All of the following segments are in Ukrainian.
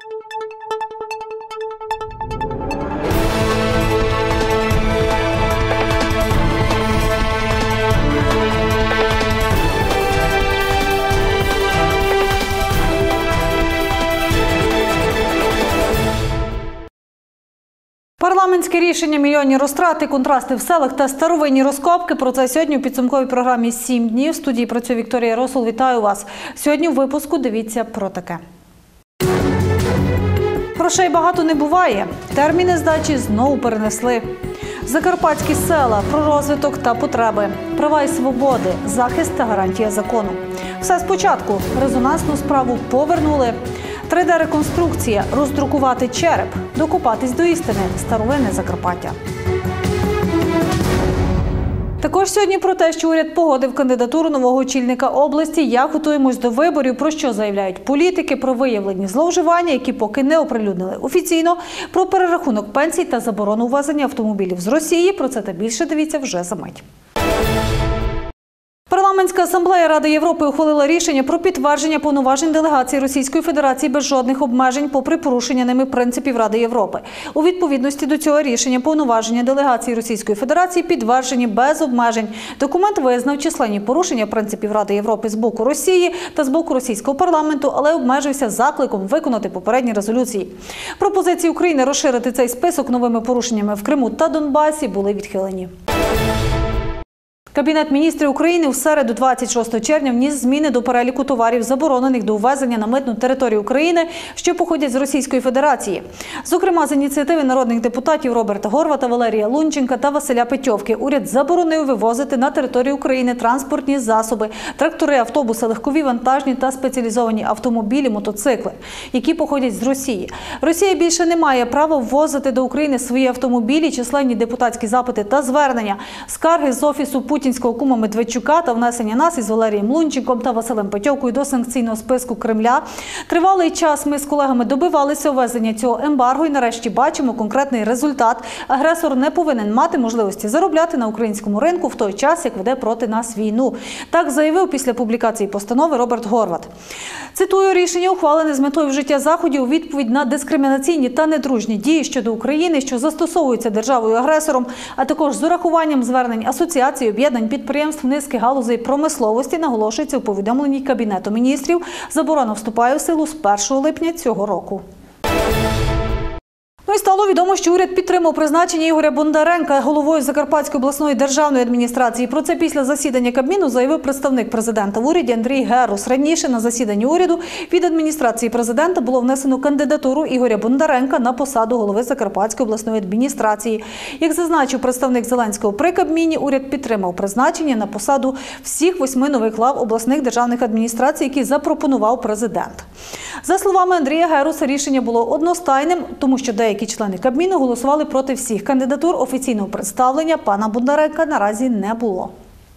Парламентське рішення, мільйонні розтрати, контрасти в селах та старовинні розкопки. Про це сьогодні у підсумковій програмі «7 днів». В студії працює Вікторія Росул. Вітаю вас. Сьогодні у випуску дивіться про таке. Грошей багато не буває. Терміни здачі знову перенесли. Закарпатські села, про розвиток та потреби. Права і свободи, захист та гарантія закону. Все спочатку. Резонансну справу повернули. 3D-реконструкція, роздрукувати череп, докопатись до істини, старовинне Закарпаття. Також сьогодні про те, що уряд погодив кандидатуру нового очільника області, як готуємось до виборів, про що заявляють політики, про виявлені зловживання, які поки не оприлюднили офіційно, про перерахунок пенсій та заборону ввезення автомобілів з Росії. Про це та більше дивіться вже за мить. Парламентська асамблея Ради Європи ухвалила рішення про підтвердження повноважень делегації Російської Федерації без жодних обмежень, попри порушення ними принципів Ради Європи. У відповідності до цього рішення повноваження делегації Російської Федерації підтверджені без обмежень. Документ визнав численні порушення принципів Ради Європи з боку Росії та з боку російського парламенту, але обмежився закликом виконати попередні резолюції. Пропозиції України розширити цей список новими порушеннями в Криму та Донбасі були відхилені. Кабінет міністрів України у середу 26 червня вніс зміни до переліку товарів, заборонених до ввезення на митну територію України, що походять з Російської Федерації. Зокрема, з ініціативи народних депутатів Роберта Горвата, Валерія Лунченка та Василя Петьовки уряд заборонив вивозити на територію України транспортні засоби, трактори, автобуси, легкові, вантажні та спеціалізовані автомобілі, мотоцикли, які походять з Росії. Росія більше не має права ввозити до України свої автомобілі, численні депутатські запити та звернення, скарги з офісу путінського кума Медведчука та внесення нас із Валерієм Лунченком та Василем Петьовкою до санкційного списку Кремля. Тривалий час ми з колегами добивалися ввезення цього ембарго і нарешті бачимо конкретний результат. Агресор не повинен мати можливості заробляти на українському ринку в той час, як веде проти нас війну. Так заявив після публікації постанови Роберт Горват. Цитую, рішення ухвалене з метою вжиття заходів у відповідь на дискримінаційні та недружні дії щодо України, що застосовуються державою-агресором, а також з урахуванням звернень асоціацій, об'єднань підприємств низки галузей промисловості, наголошується у повідомленні Кабінету міністрів. Заборона вступає в силу з 1 липня цього року. Ну і стало відомо, що уряд підтримав призначення Ігоря Бондаренка головою Закарпатської обласної державної адміністрації. Про це після засідання Кабміну заявив представник президента в уряді Андрій Герус. Раніше на засіданні уряду від адміністрації президента було внесено кандидатуру Ігоря Бондаренка на посаду голови Закарпатської обласної адміністрації. Як зазначив представник Зеленського при Кабміні, уряд підтримав призначення на посаду всіх 8 нових глав обласних державних адміністрацій, які запропонував президент. За словами Андрія Геруса, рішення було одностайним, тому що деякі члени Кабміну голосували проти всіх кандидатур. Офіційного представлення пана Бондаренка наразі не було.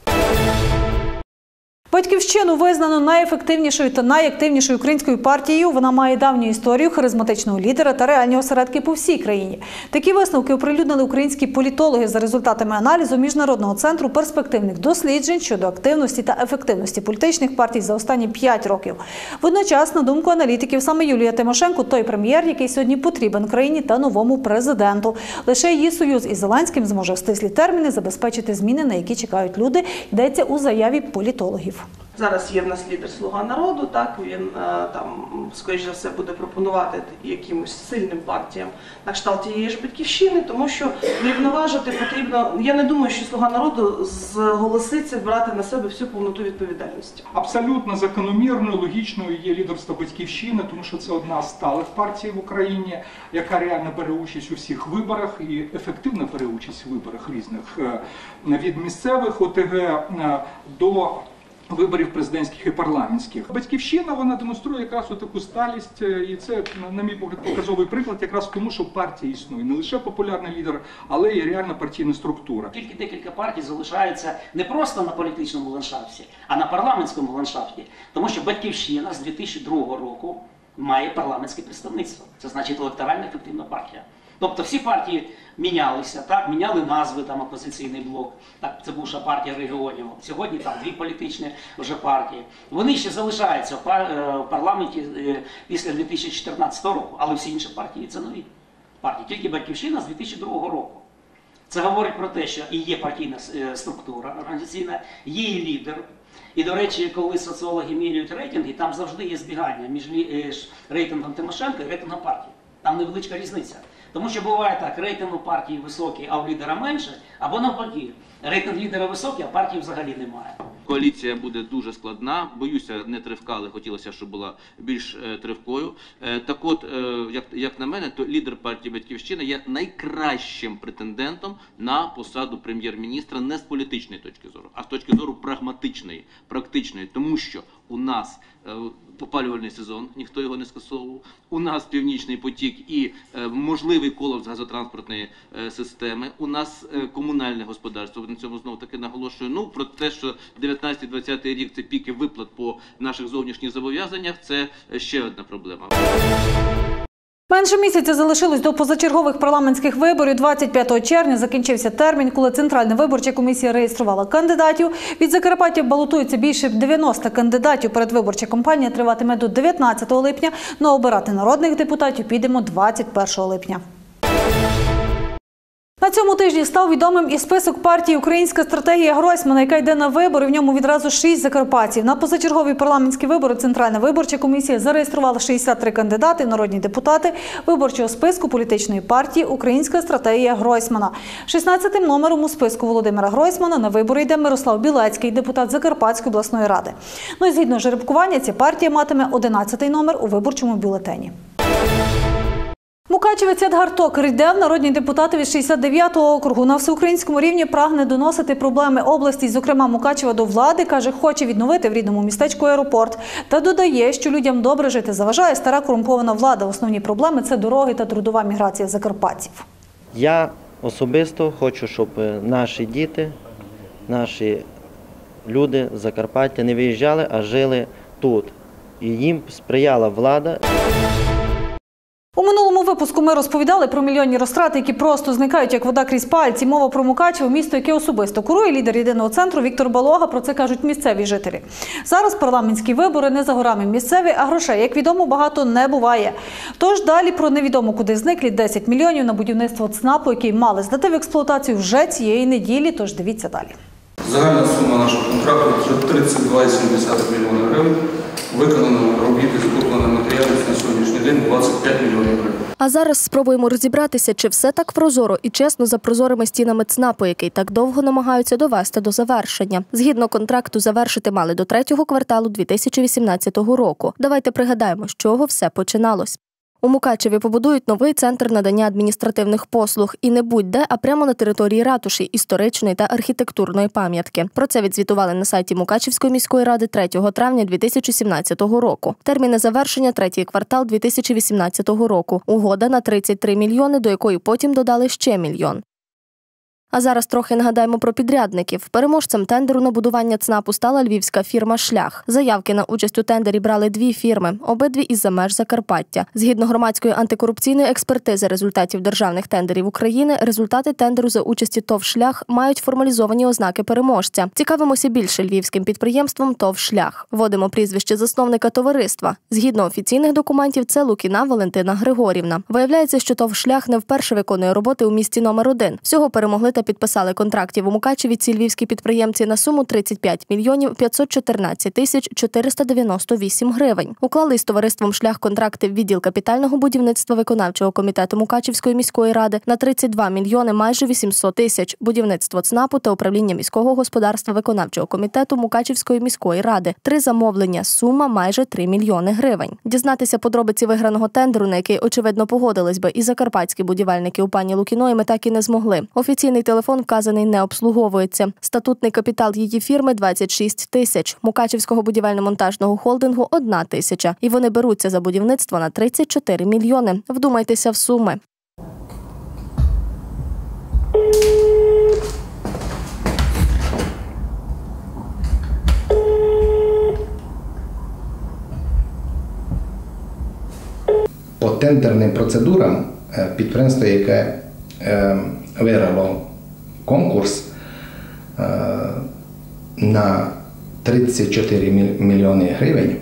«Батьківщину» визнано найефективнішою та найактивнішою українською партією. Вона має давню історію, харизматичного лідера та реальні осередки по всій країні. Такі висновки оприлюднили українські політологи за результатами аналізу Міжнародного центру перспективних досліджень щодо активності та ефективності політичних партій за останні 5 років. Водночас, на думку аналітиків, саме Юлія Тимошенко – той прем'єр, який сьогодні потрібен країні та новому президенту. Лише її союз із Зеленським зможе в стислі терміни забезпечити зміни, на які чекають люди, йдеться у заяві політологів. Зараз є в нас лідер «Слуга народу», так, він там, скоріш за все, буде пропонувати якимось сильним партіям на кшталт тієї ж «Батьківщини», тому що врівноважити потрібно, я не думаю, що «Слуга народу» зголоситься брати на себе всю повноту відповідальності. Абсолютно закономірною, логічною є лідерство «Батьківщини», тому що це одна з сталих партій в Україні, яка реально бере участь у всіх виборах і ефективно бере участь у виборах різних, від місцевих ОТГ до виборів президентських і парламентських. «Батьківщина», вона демонструє якраз таку сталість, і це, на мій погляд, показовий приклад якраз тому, що партія існує. Не лише популярний лідер, але і реальна партійна структура. Тільки декілька партій залишаються не просто на політичному ландшафті, а на парламентському ландшафті. Тому що «Батьківщина» з 2002 року має парламентське представництво. Це значить електорально ефективна партія. Тобто всі партії мінялися, так, міняли назви, там «Опозиційний блок», так, це бувша партія регіонів, сьогодні там 2 політичні вже партії. Вони ще залишаються в парламенті після 2014 року, але всі інші партії це нові партії, тільки «Батьківщина» з 2002 року. Це говорить про те, що і є партійна структура організаційна, є і лідер. І, до речі, коли соціологи міряють рейтинги, там завжди є збігання між рейтингом Тимошенко і рейтингом партії. Там невеличка різниця. Тому що буває так, рейтинг у партії високий, а у лідера менше, або навпаки, рейтинг лідера високий, а партії взагалі немає. Коаліція буде дуже складна, боюся, не тривка, але хотілося, щоб була більш тривкою. Так от, як на мене, то лідер партії «Батьківщина» є найкращим претендентом на посаду прем'єр-міністра не з політичної точки зору, а з точки зору прагматичної, практичної, тому що у нас опалювальний сезон, ніхто його не скасовував, у нас Північний потік і можливий колапс газотранспортної системи, у нас комунальне господарство, на цьому знову таки наголошую. Ну, про те, що 19-20 рік це піки виплат по наших зовнішніх зобов'язаннях, це ще одна проблема. Менше місяця залишилось до позачергових парламентських виборів. 25 червня закінчився термін, коли Центральна виборча комісія реєструвала кандидатів. Від Закарпаття балотується більше 90 кандидатів. Передвиборча кампанія триватиме до 19 липня, но обирати народних депутатів підемо 21 липня. На цьому тижні став відомим і список партії «Українська стратегія Гройсмана», яка йде на вибори. В ньому відразу 6 закарпатців. На позачергові парламентські вибори Центральна виборча комісія зареєструвала 63 кандидати, народні депутати виборчого списку політичної партії «Українська стратегія Гройсмана». 16-тим номером у списку Володимира Гройсмана на вибори йде Мирослав Білецький, депутат Закарпатської обласної ради. Ну і згідно жеребкування, ця партія матиме 11-й номер у виборчому бюлетені. Мукачевець Едгар Токар йде в народні депутати від 69-го округу. На всеукраїнському рівні прагне доносити проблеми області, зокрема Мукачева, до влади. Каже, хоче відновити в рідному містечку аеропорт. Та додає, що людям добре жити заважає стара корумпована влада. Основні проблеми – це дороги та трудова міграція закарпатців. Я особисто хочу, щоб наші діти, наші люди з Закарпаття не виїжджали, а жили тут. І їм сприяла влада. У минулому випуску ми розповідали про мільйонні розтрати, які просто зникають, як вода крізь пальці. Мова про Мукачево, місто, яке особисто курує лідер єдиного центру Віктор Балога. Про це кажуть місцеві жителі. Зараз парламентські вибори не за горами місцеві, а грошей, як відомо, багато не буває. Тож далі про невідомо куди зниклі 10 мільйонів на будівництво ЦНАПу, який мали здати в експлуатацію вже цієї неділі. Тож дивіться далі. Загальна сума нашого контракту – вже 32,7 мільйона гривень. Виконано робіт і закуплено матеріалів на сьогоднішній день 25 мільйонів гривень. А зараз спробуємо розібратися, чи все так прозоро і чесно за прозорими стінами ЦНАПу, який так довго намагаються довести до завершення. Згідно контракту, завершити мали до 3-го кварталу 2018 року. Давайте пригадаємо, з чого все починалось. У Мукачеві побудують новий центр надання адміністративних послуг. І не будь-де, а прямо на території ратуші, історичної та архітектурної пам'ятки. Про це відзвітували на сайті Мукачевської міської ради 3 травня 2017 року. Терміни завершення – 3-й квартал 2018 року. Угода на 33 мільйони, до якої потім додали ще мільйон. А зараз трохи нагадаємо про підрядників. Переможцем тендеру на будування ЦНАПу стала львівська фірма «Шлях». Заявки на участь у тендері брали 2 фірми, обидві із-за меж Закарпаття. Згідно громадської антикорупційної експертизи результатів державних тендерів України, результати тендеру за участі ТОВ «Шлях» мають формалізовані ознаки переможця. Цікавимося більше львівським підприємством ТОВ «Шлях». Вводимо прізвище засновника товариства. Згідно офіційних документів, це Лукіна Валентина Григорівна. Виявляється, що ТОВ «Шлях» не вперше виконує роботи у місті номер 1. Всього перемогли та підписали контрактів у Мукачеві ці львівські підприємці на суму 35 мільйонів 514 тисяч 498 гривень. Уклали із товариством «Шлях» контракти в відділ капітального будівництва виконавчого комітету Мукачевської міської ради на 32 мільйони майже 800 тисяч, будівництво ЦНАПу та управління міського господарства виконавчого комітету Мукачевської міської ради. 3 замовлення, сума майже 3 мільйони гривень. Дізнатися подробиці виграного тендеру, на який, очевидно, погодились би і закарпатські будівельники у пані Лукіної, ми так і не змогли. Офіційний телефон вказаний не обслуговується. Статутний капітал її фірми – 26 тисяч. Мукачевського будівельно-монтажного холдингу – 1 тисяча. І вони беруться за будівництво на 34 мільйони. Вдумайтеся в суми. По тендерним процедурам підприємство, яке виграло конкурс на 34 мільйони гривень,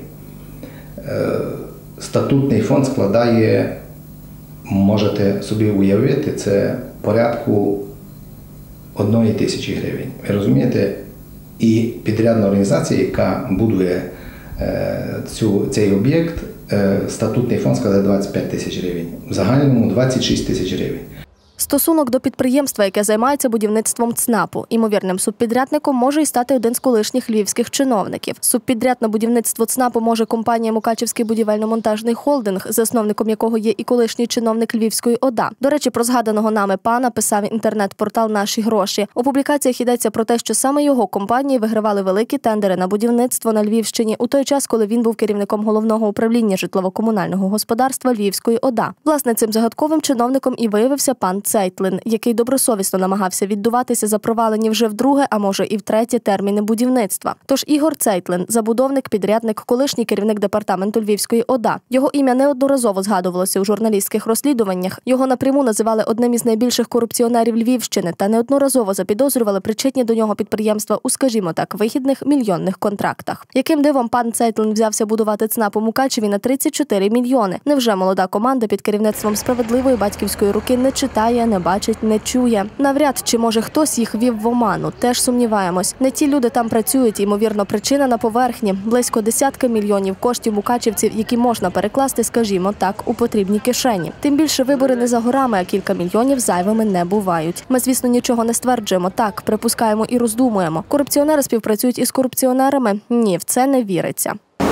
статутний фонд складає, можете собі уявити, це порядку 1 тисячі гривень. Ви розумієте? І підрядна організація, яка будує цей об'єкт, статутний фонд складає 25 тисяч гривень. В загальному 26 тисяч гривень. Стосунок до підприємства, яке займається будівництвом ЦНАПу. Імовірним субпідрядником може і стати один з колишніх львівських чиновників. Субпідряд на будівництво ЦНАПу може компанія «Мукачівський будівельно-монтажний холдинг», засновником якого є і колишній чиновник Львівської ОДА. До речі, про згаданого нами пана писав інтернет-портал «Наші гроші». У публікаціях йдеться про те, що саме його компанії вигравали великі тендери на будівництво на Львівщині у той час, коли він був керівником головного управління житлово-комунального господарства Львівської ОДА. Власне, цим загадковим чиновником і виявився пан Цейтлин, який добросовісно намагався віддуватися за провалені вже вдруге, а може і втретє терміни будівництва. Тож Ігор Цейтлин – забудовник, підрядник, колишній керівник департаменту Львівської ОДА. Його ім'я неодноразово згадувалося у журналістських розслідуваннях. Його напряму називали одним із найбільших корупціонерів Львівщини та неодноразово запідозрювали причетні до нього підприємства у, скажімо так, вигідних мільйонних контрактах. Яким дивом пан Цейтлин взявся будувати ЦНАП у Мукачеві на 34 мільйони? Невже молода команда під керівництвом справедливої батьківської руки не читає, не бачить, не чує? Навряд чи, може, хтось їх вів в оману. Теж сумніваємось. Не ті люди там працюють, ймовірно, причина на поверхні. Близько десятки мільйонів коштів мукачівців, які можна перекласти, скажімо так, у потрібні кишені. Тим більше вибори не за горами, а кілька мільйонів зайвими не бувають. Ми, звісно, нічого не стверджуємо. Так, припускаємо і роздумуємо. Корупціонери співпрацюють із корупціонерами? Ні, в це не віриться.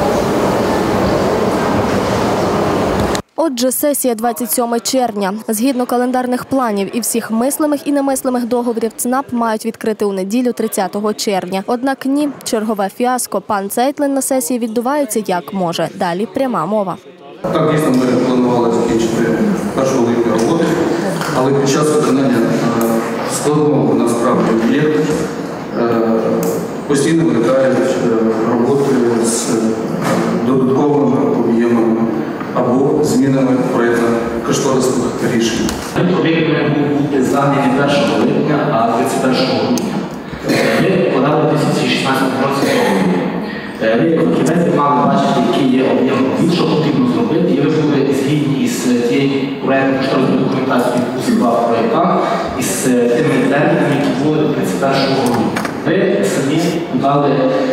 Отже, сесія 27 червня. Згідно календарних планів і всіх мислимих і немислимих договорів, ЦНАП мають відкрити у неділю 30 червня. Однак ні, чергове фіаско. Пан Цейтлин на сесії віддувається як може. Далі пряма мова. Так, дійсно, ми планували закінчити 1 липня роботи, але під час виконання складного насправді об'єкту постійно виникають роботи з додатковими об'ємами або змінами проєктно-кошторисних рішень. Об'єкт має бути зданий не 1 липня, а 31 грудня. Ми подали у 2016 році договір. Ви, як фахівець, мали бачити, який є об'єм робіт, що потрібно зробити, і ви були згідні з тією проєктно-кошторисною документацією, яку зібрав проєктант, і з тими термінами, які були до 31 грудня. Ви самі подали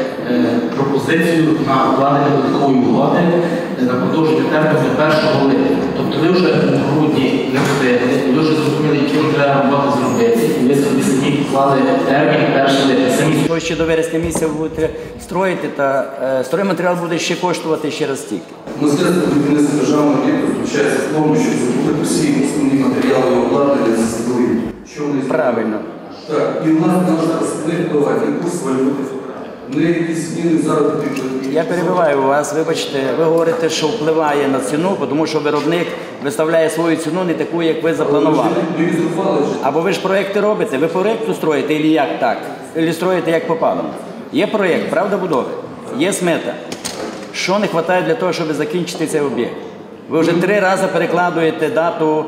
пропозицію на укладення додаткової угоди на продовження терміну до 1 липня. Тобто ви вже в грудні не встигли, ви вже зрозуміли, які вам треба роботи зробити, і ви собі самі поклали термін 1 липня. Ви ще до вересня місяця будете строїти, та стройматеріал буде ще коштувати ще раз стільки. Мистецтво будівництва державного об'єкту заключається в тому, що закупити всі основні матеріали і обладнання заздалегідь. Правильно. Так, і в нас зараз не впливає ні курс валюти, не якісь зміни заробітних платів. Я перебиваю вас, вибачте, ви говорите, що впливає на ціну, тому що виробник виставляє свою ціну не таку, як ви запланували. Або ви ж проєкти робите, ви проєкту строїте, або як так, або строїте як попало. Є проєкт, правда, будови, є смета. Що не вистачає для того, щоб закінчити цей об'єкт? Ви вже 3 рази перекладуєте дату,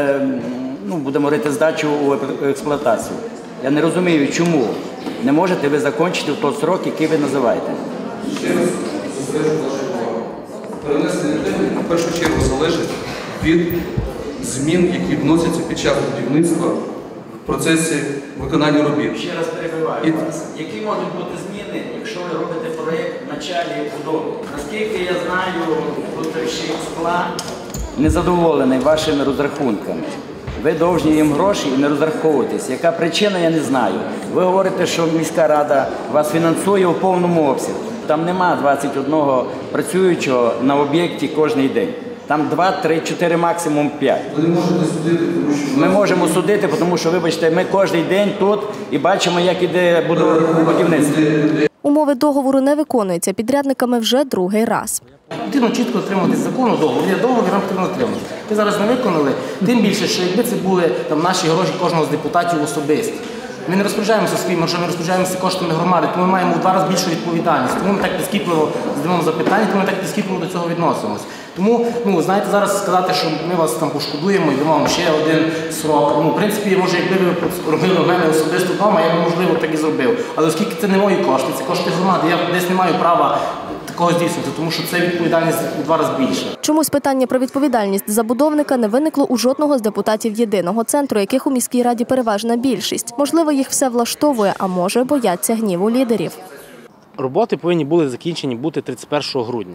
будемо говорити, здачу у експлуатацію. Я не розумію, чому не можете ви закінчити в той срок, який ви називаєте. Ще раз зосереджу вашу увагу. Перенесення терміну, в першу чергу, залежить від змін, які вносяться під час будівництва в процесі виконання робіт. Ще раз перебиваю вас. Які можуть бути зміни, якщо ви робите проєкт в началі будови? Наскільки я знаю, виготовщик скла незадоволений вашими розрахунками. Ви повинні їм гроші і не розраховуватись. Яка причина, я не знаю. Ви говорите, що міська рада вас фінансує у повному обсязі. Там нема 21 працюючого на об'єкті кожен день. Там 2, 3, 4, максимум 5. Ви не можете судити, тому що... Ми можемо судити, тому що, вибачте, ми кожен день тут і бачимо, як іде будівництво. Умови договору не виконуються підрядниками вже другий раз. Потрібно чітко отримати закону договор. Є договір, нам потрібно отримати. Ви зараз не виконали, тим більше, що якби це були наші гроші кожного з депутатів особисті. Ми не розпоряджаємося своїми грошима, ми розпоряджаємося коштами громади, тому ми маємо в 2 рази більшу відповідальність. Тому ми так прискіпливо задаємо запитання, тому ми так прискіпливо до цього відносимося. Тому, знаєте, зараз сказати, що ми вас там пошкодуємо і дамо вам ще один срок. В принципі, може, якби ви робили в мене особисто вдома, я б, можливо, так і зробив. Але оскільки це не мої кошти, це кошти громади, я десь не маю права такого здійснити, тому що це відповідальність у 2 рази більше. Чомусь питання про відповідальність забудовника не виникло у жодного з депутатів єдиного центру, яких у міській раді переважна більшість. Можливо, їх все влаштовує, а може, бояться гніву лідерів. Роботи повинні були закінчені бути 31 грудня.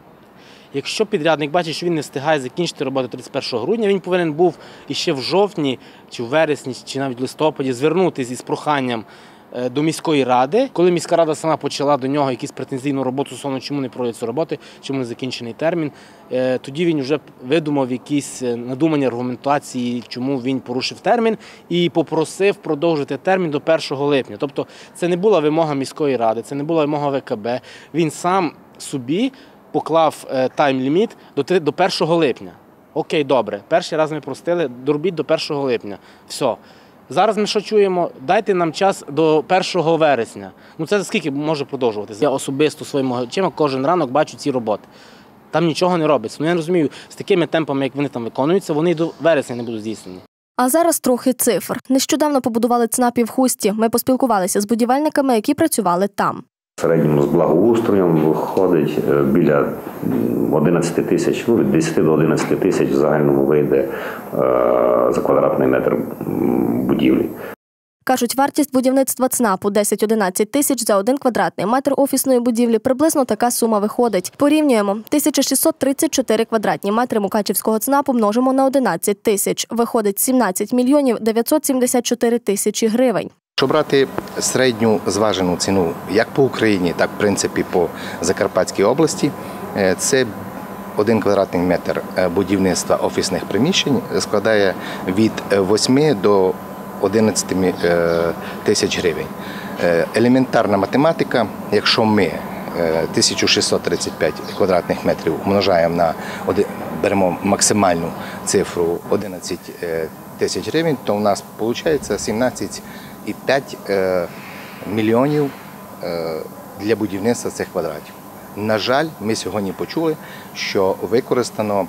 Якщо підрядник бачить, що він не встигає закінчити роботу 31 грудня, він повинен був іще в жовтні, чи в вересні, чи навіть в листопаді звернутися із проханням до міської ради. Коли міська рада сама почала до нього якусь претензійну роботу стосовно, чому не проводяться роботи, чому не закінчений термін, тоді він вже видумав якісь надумані аргументації, чому він порушив термін, і попросив продовжити термін до 1 липня. Тобто це не була вимога міської ради, це не була вимога ВКБ. Він сам собі поклав тайм-ліміт до 1 липня. Окей, добре, перший раз ми простили, доробіть до 1 липня. Все. Зараз ми що чуємо? Дайте нам час до 1 вересня. Це скільки може продовжуватися? Я особисто своїми очима кожен ранок бачу ці роботи. Там нічого не робиться. Я не розумію, з такими темпами, як вони там виконуються, вони до вересня не будуть здійснені. А зараз трохи цифр. Нещодавно побудували ЦНАПі в Хусті. Ми поспілкувалися з будівельниками, які працювали там. В середньому з благоустроєм виходить біля 11 тисяч, від 10 до 11 тисяч в загальному вийде за квадратний метр будівлі. Кажуть, вартість будівництва ЦНАПу 10-11 тисяч за 1 квадратний метр офісної будівлі. Приблизно така сума виходить. Порівнюємо. 1634 квадратні метри Мукачівського ЦНАПу множимо на 11 тисяч. Виходить 17 мільйонів 974 тисячі гривень. Якщо брати середню зважену ціну як по Україні, так в принципі по Закарпатській області, це 1 квадратний метр будівництва офісних приміщень складає від 8 до 11 тисяч гривень. Елементарна математика, якщо ми 1635 квадратних метрів умножаємо на, беремо максимальну цифру 11 тисяч гривень, то у нас виходить 17,5 мільйонів для будівництва цих квадратів. На жаль, ми сьогодні почули, що використано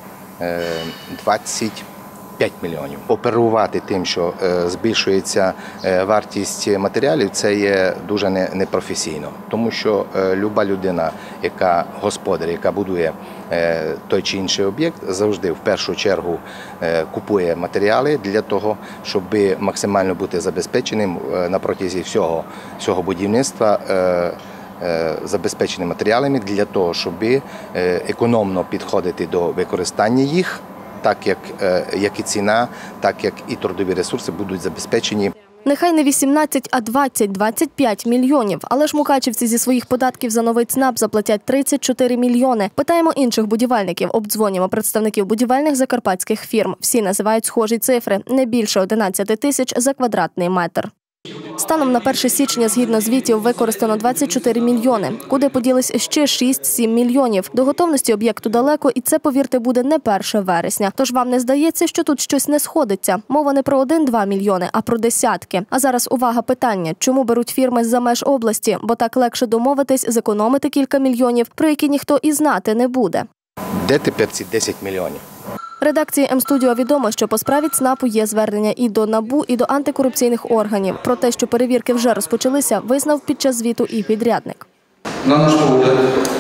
25 мільйонів. Оперувати тим, що збільшується вартість матеріалів, це є дуже непрофесійно. Тому що люба людина, яка господар, яка будує той чи інший об'єкт, завжди в першу чергу купує матеріали для того, щоб максимально бути забезпеченим на протязі всього будівництва, забезпеченими матеріалами для того, щоб економно підходити до використання їх, так як і ціна, так як і трудові ресурси будуть забезпечені. Нехай не 18, а 20-25 мільйонів. Але ж мукачівці зі своїх податків за новий ЦНАП заплатять 34 мільйони. Питаємо інших будівельників, обдзвонюємо представників будівельних закарпатських фірм. Всі називають схожі цифри – не більше 11 тисяч за квадратний метр. Станом на 1 січня, згідно звітів, використано 24 мільйони. Куди поділись ще 6-7 мільйонів? До готовності об'єкту далеко, і це, повірте, буде не 1 вересня. Тож вам не здається, що тут щось не сходиться? Мова не про 1-2 мільйони, а про десятки. А зараз увага питання. Чому беруть фірми з-за меж області? Бо так легше домовитись, зекономити кілька мільйонів, про які ніхто і знати не буде. Де тепер ці 10 мільйонів? Редакції М-студіо відомо, що по справі ЦНАПу є звернення і до НАБУ, і до антикорупційних органів. Про те, що перевірки вже розпочалися, визнав під час звіту і підрядник. На наш погляд,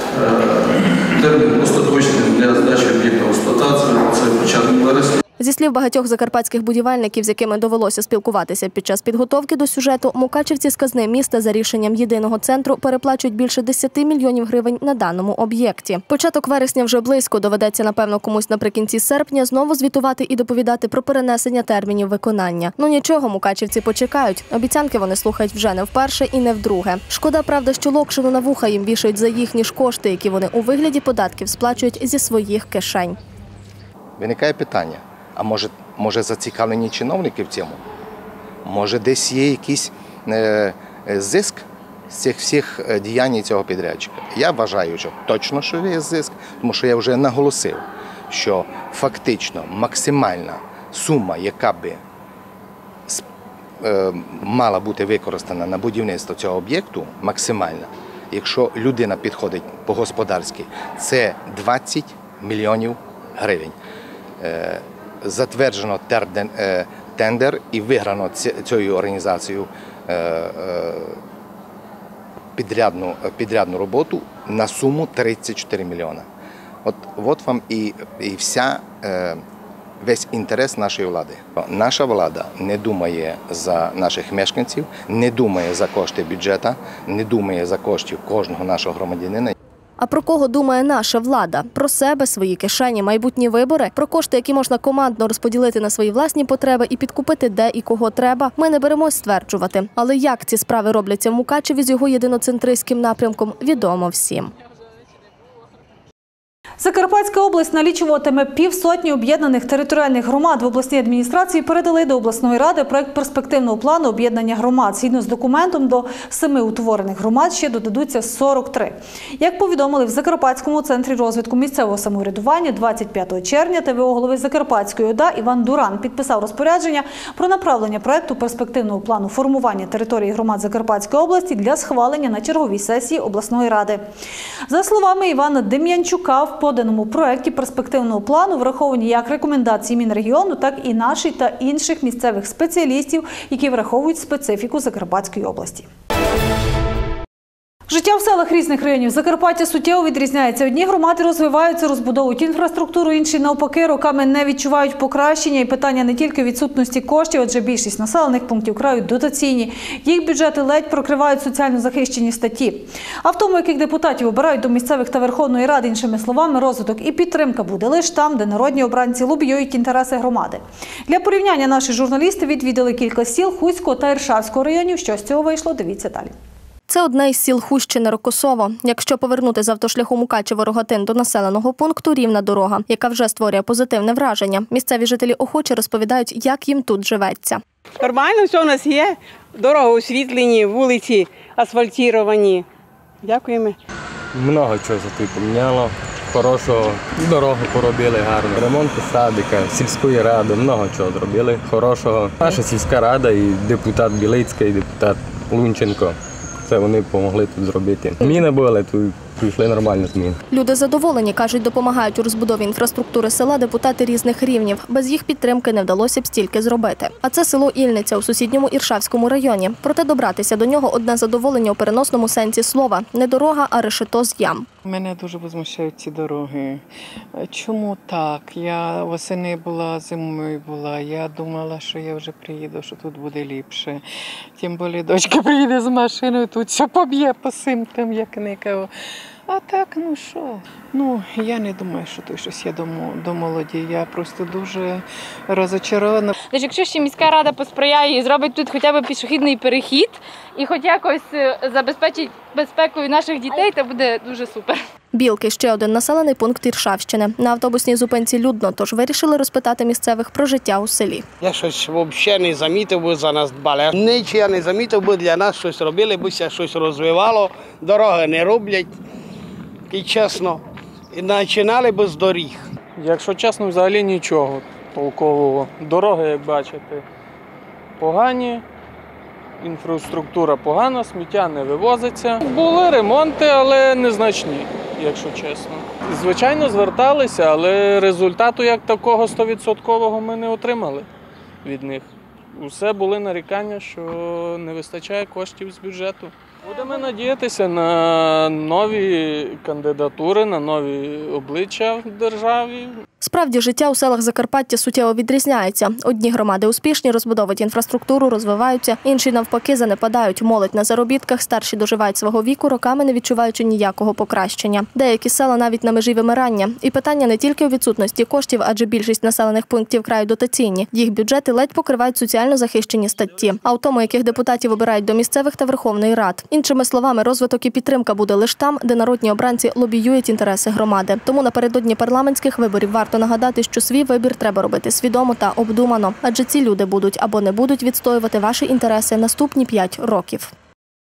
термін остаточний для здачі об'єкту в експлуатацію – це початок вересня. Зі слів багатьох закарпатських будівельників, з якими довелося спілкуватися під час підготовки до сюжету, мукачівці з казни міста за рішенням єдиного центру переплачують більше 10 мільйонів гривень на даному об'єкті. Початок вересня вже близько, доведеться, напевно, комусь наприкінці серпня знову звітувати і доповідати про перенесення термінів виконання. Ну нічого, мукачівці почекають. Обіцянки вони слухають вже не вперше і не вдруге. Шкода, правда, що локшину на вуха їм вішають за їхні ж кошти, які вони у вигляді податків сплачують зі своїх кишень. Виникає питання. А може зацікавлені чиновники в цьому? Може десь є якийсь зиск з цих всіх діянь цього підрядчика? Я вважаю, що точно що є зиск, тому що я вже наголосив, що фактично максимальна сума, яка би мала бути використана на будівництво цього об'єкту, максимальна, якщо людина підходить по-господарськи, це 20 мільйонів гривень. Затверджено тендер і виграно цією організацією підрядну роботу на суму 34 мільйони. От вам і весь інтерес нашої влади. Наша влада не думає за наших мешканців, не думає за кошти бюджету, не думає за кошти кожного нашого громадянина. А про кого думає наша влада? Про себе, свої кишені, майбутні вибори? Про кошти, які можна командно розподілити на свої власні потреби і підкупити де і кого треба? Ми не беремось стверджувати. Але як ці справи робляться в Мукачеві з його єдиноцентристським напрямком, відомо всім. Закарпатська область налічуватиме півсотні об'єднаних територіальних громад. В обласній адміністрації передали до обласної ради проект перспективного плану об'єднання громад. Згідно з документом, до 7 утворених громад ще додадуться 43. Як повідомили в Закарпатському центрі розвитку місцевого самоврядування, 25 червня ТВО голови Закарпатської ОДА Іван Дуран підписав розпорядження про направлення проекту перспективного плану формування території громад Закарпатської області для схвалення на черговій сесії обласної ради. За словами Івана Дем'янчука, в поданому проекті перспективного плану враховані як рекомендації Мінрегіону, так і наші та інших місцевих спеціалістів, які враховують специфіку Закарпатської області. Життя в селах різних районів Закарпаття суттєво відрізняється. Одні громади розвиваються, розбудовують інфраструктуру, інші навпаки роками не відчувають покращення. І питання не тільки відсутності коштів, адже більшість населених пунктів краю дотаційні. Їх бюджети ледь прокривають соціально захищені статті. А в тому, яких депутатів обирають до місцевих та Верховної Ради, іншими словами, розвиток і підтримка буде лише там, де народні обранці лобіюють інтереси громади. Для порівняння наші журналісти відвідали кілька сіл Хуського та Іршавського районів. Що з цього вийшло, дивіться далі. Це одне із сіл Хущини Рокосово. Якщо повернути з автошляху Мукачево-Рогатин до населеного пункту, рівна дорога, яка вже створює позитивне враження. Місцеві жителі охоче розповідають, як їм тут живеться. Нормально все у нас є. Дорога освітлені, вулиці асфальтовані. Дякуємо. Много чого тут поміняло. Хорошого, дорогу поробили гарно. Ремонт садика, сільської ради, много чого зробили хорошого. Наша сільська рада і депутат Білицька, і депутат Лунченко. Це вони допомогли тут зробити. Зміни були, тут прийшли нормальні зміни. Люди задоволені, кажуть, допомагають у розбудові інфраструктури села депутати різних рівнів. Без їх підтримки не вдалося б стільки зробити. А це село Ільниця у сусідньому Іршавському районі. Проте добратися до нього одне задоволення у переносному сенсі слова. Не дорога, а решето з ям. Мене дуже возмущають ці дороги. Чому так? Я восени була, зимою була. Я думала, що я вже приїду, що тут буде ліпше. Тим більше дочка приїде з машиною, тут все поб'є по симптам, як никого. А так, ну що? Ну, я не думаю, що тут щось є до молоді. Я просто дуже розочарована. Тож, якщо ще міська рада посприяє і зробить тут хоча б пішохідний перехід і хоч якось забезпечить безпекою наших дітей, то буде дуже супер. Білки – ще один населений пункт Іршавщини. На автобусній зупинці людно, тож вирішили розпитати місцевих про життя у селі. Я щось взагалі не замітив, бо за нас дбали. Нічого я не замітив, бо для нас щось робили, бо щось розвивало, дороги не роблять. І чесно, і починали б з доріг. Якщо чесно, взагалі нічого толкового. Дороги, як бачите, погані, інфраструктура погана, сміття не вивозиться. Були ремонти, але незначні, якщо чесно. Звичайно, зверталися, але результату як такого 100% ми не отримали від них. Усе були нарікання, що не вистачає коштів з бюджету. Будемо надіятися на нові кандидатури, на нові обличчя в державі. Справді, життя у селах Закарпаття суттєво відрізняється. Одні громади успішні, розбудовують інфраструктуру, розвиваються, інші навпаки занепадають. Молодь на заробітках, старші доживають свого віку, роками не відчуваючи ніякого покращення. Деякі села навіть на межі вимирання. І питання не тільки у відсутності коштів, адже більшість населених пунктів краю дотаційні. Їх бюджети ледь покривають соціально захищені статті. А у тому, яких депутатів обирають до місцевих та Верховної Рад. Іншими словами, розвиток і підтримка буде лише там, де народні обранці лобіюють інтереси громади. Тому напередодні парламентських виборів варто нагадати, що свій вибір треба робити свідомо та обдумано. Адже ці люди будуть або не будуть відстоювати ваші інтереси наступні 5 років.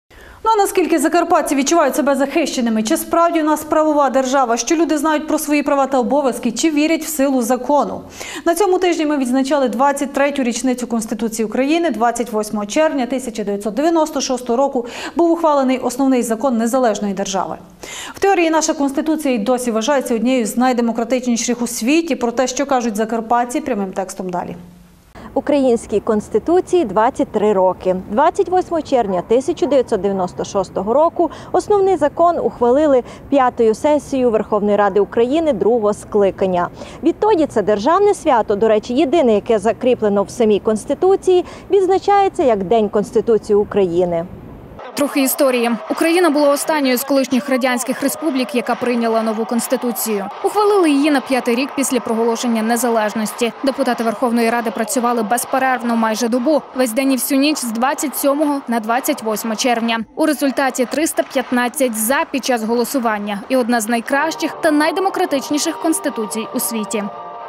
Ну а наскільки закарпатці відчувають себе захищеними? Чи справді у нас правова держава? Що люди знають про свої права та обов'язки? Чи вірять в силу закону? На цьому тижні ми відзначали 23-ю річницю Конституції України. 28 червня 1996 року був ухвалений основний закон незалежної держави. В теорії наша Конституція й досі вважається однією з найдемократичніших у світі. Про те, що кажуть закарпатці, прямим текстом далі. Українській Конституції 23 роки. 28 червня 1996 року основний закон ухвалили 5-ю сесією Верховної Ради України 2-го скликання. Відтоді це державне свято, до речі, єдине, яке закріплено в самій Конституції, відзначається як День Конституції України. Трохи історії. Україна була останньою з колишніх радянських республік, яка прийняла нову конституцію. Ухвалили її на 5-й рік після проголошення незалежності. Депутати Верховної Ради працювали безперервно майже добу, весь день і всю ніч з 27 на 28 червня. У результаті 315 «за» під час голосування і одна з найкращих та найдемократичніших конституцій у світі.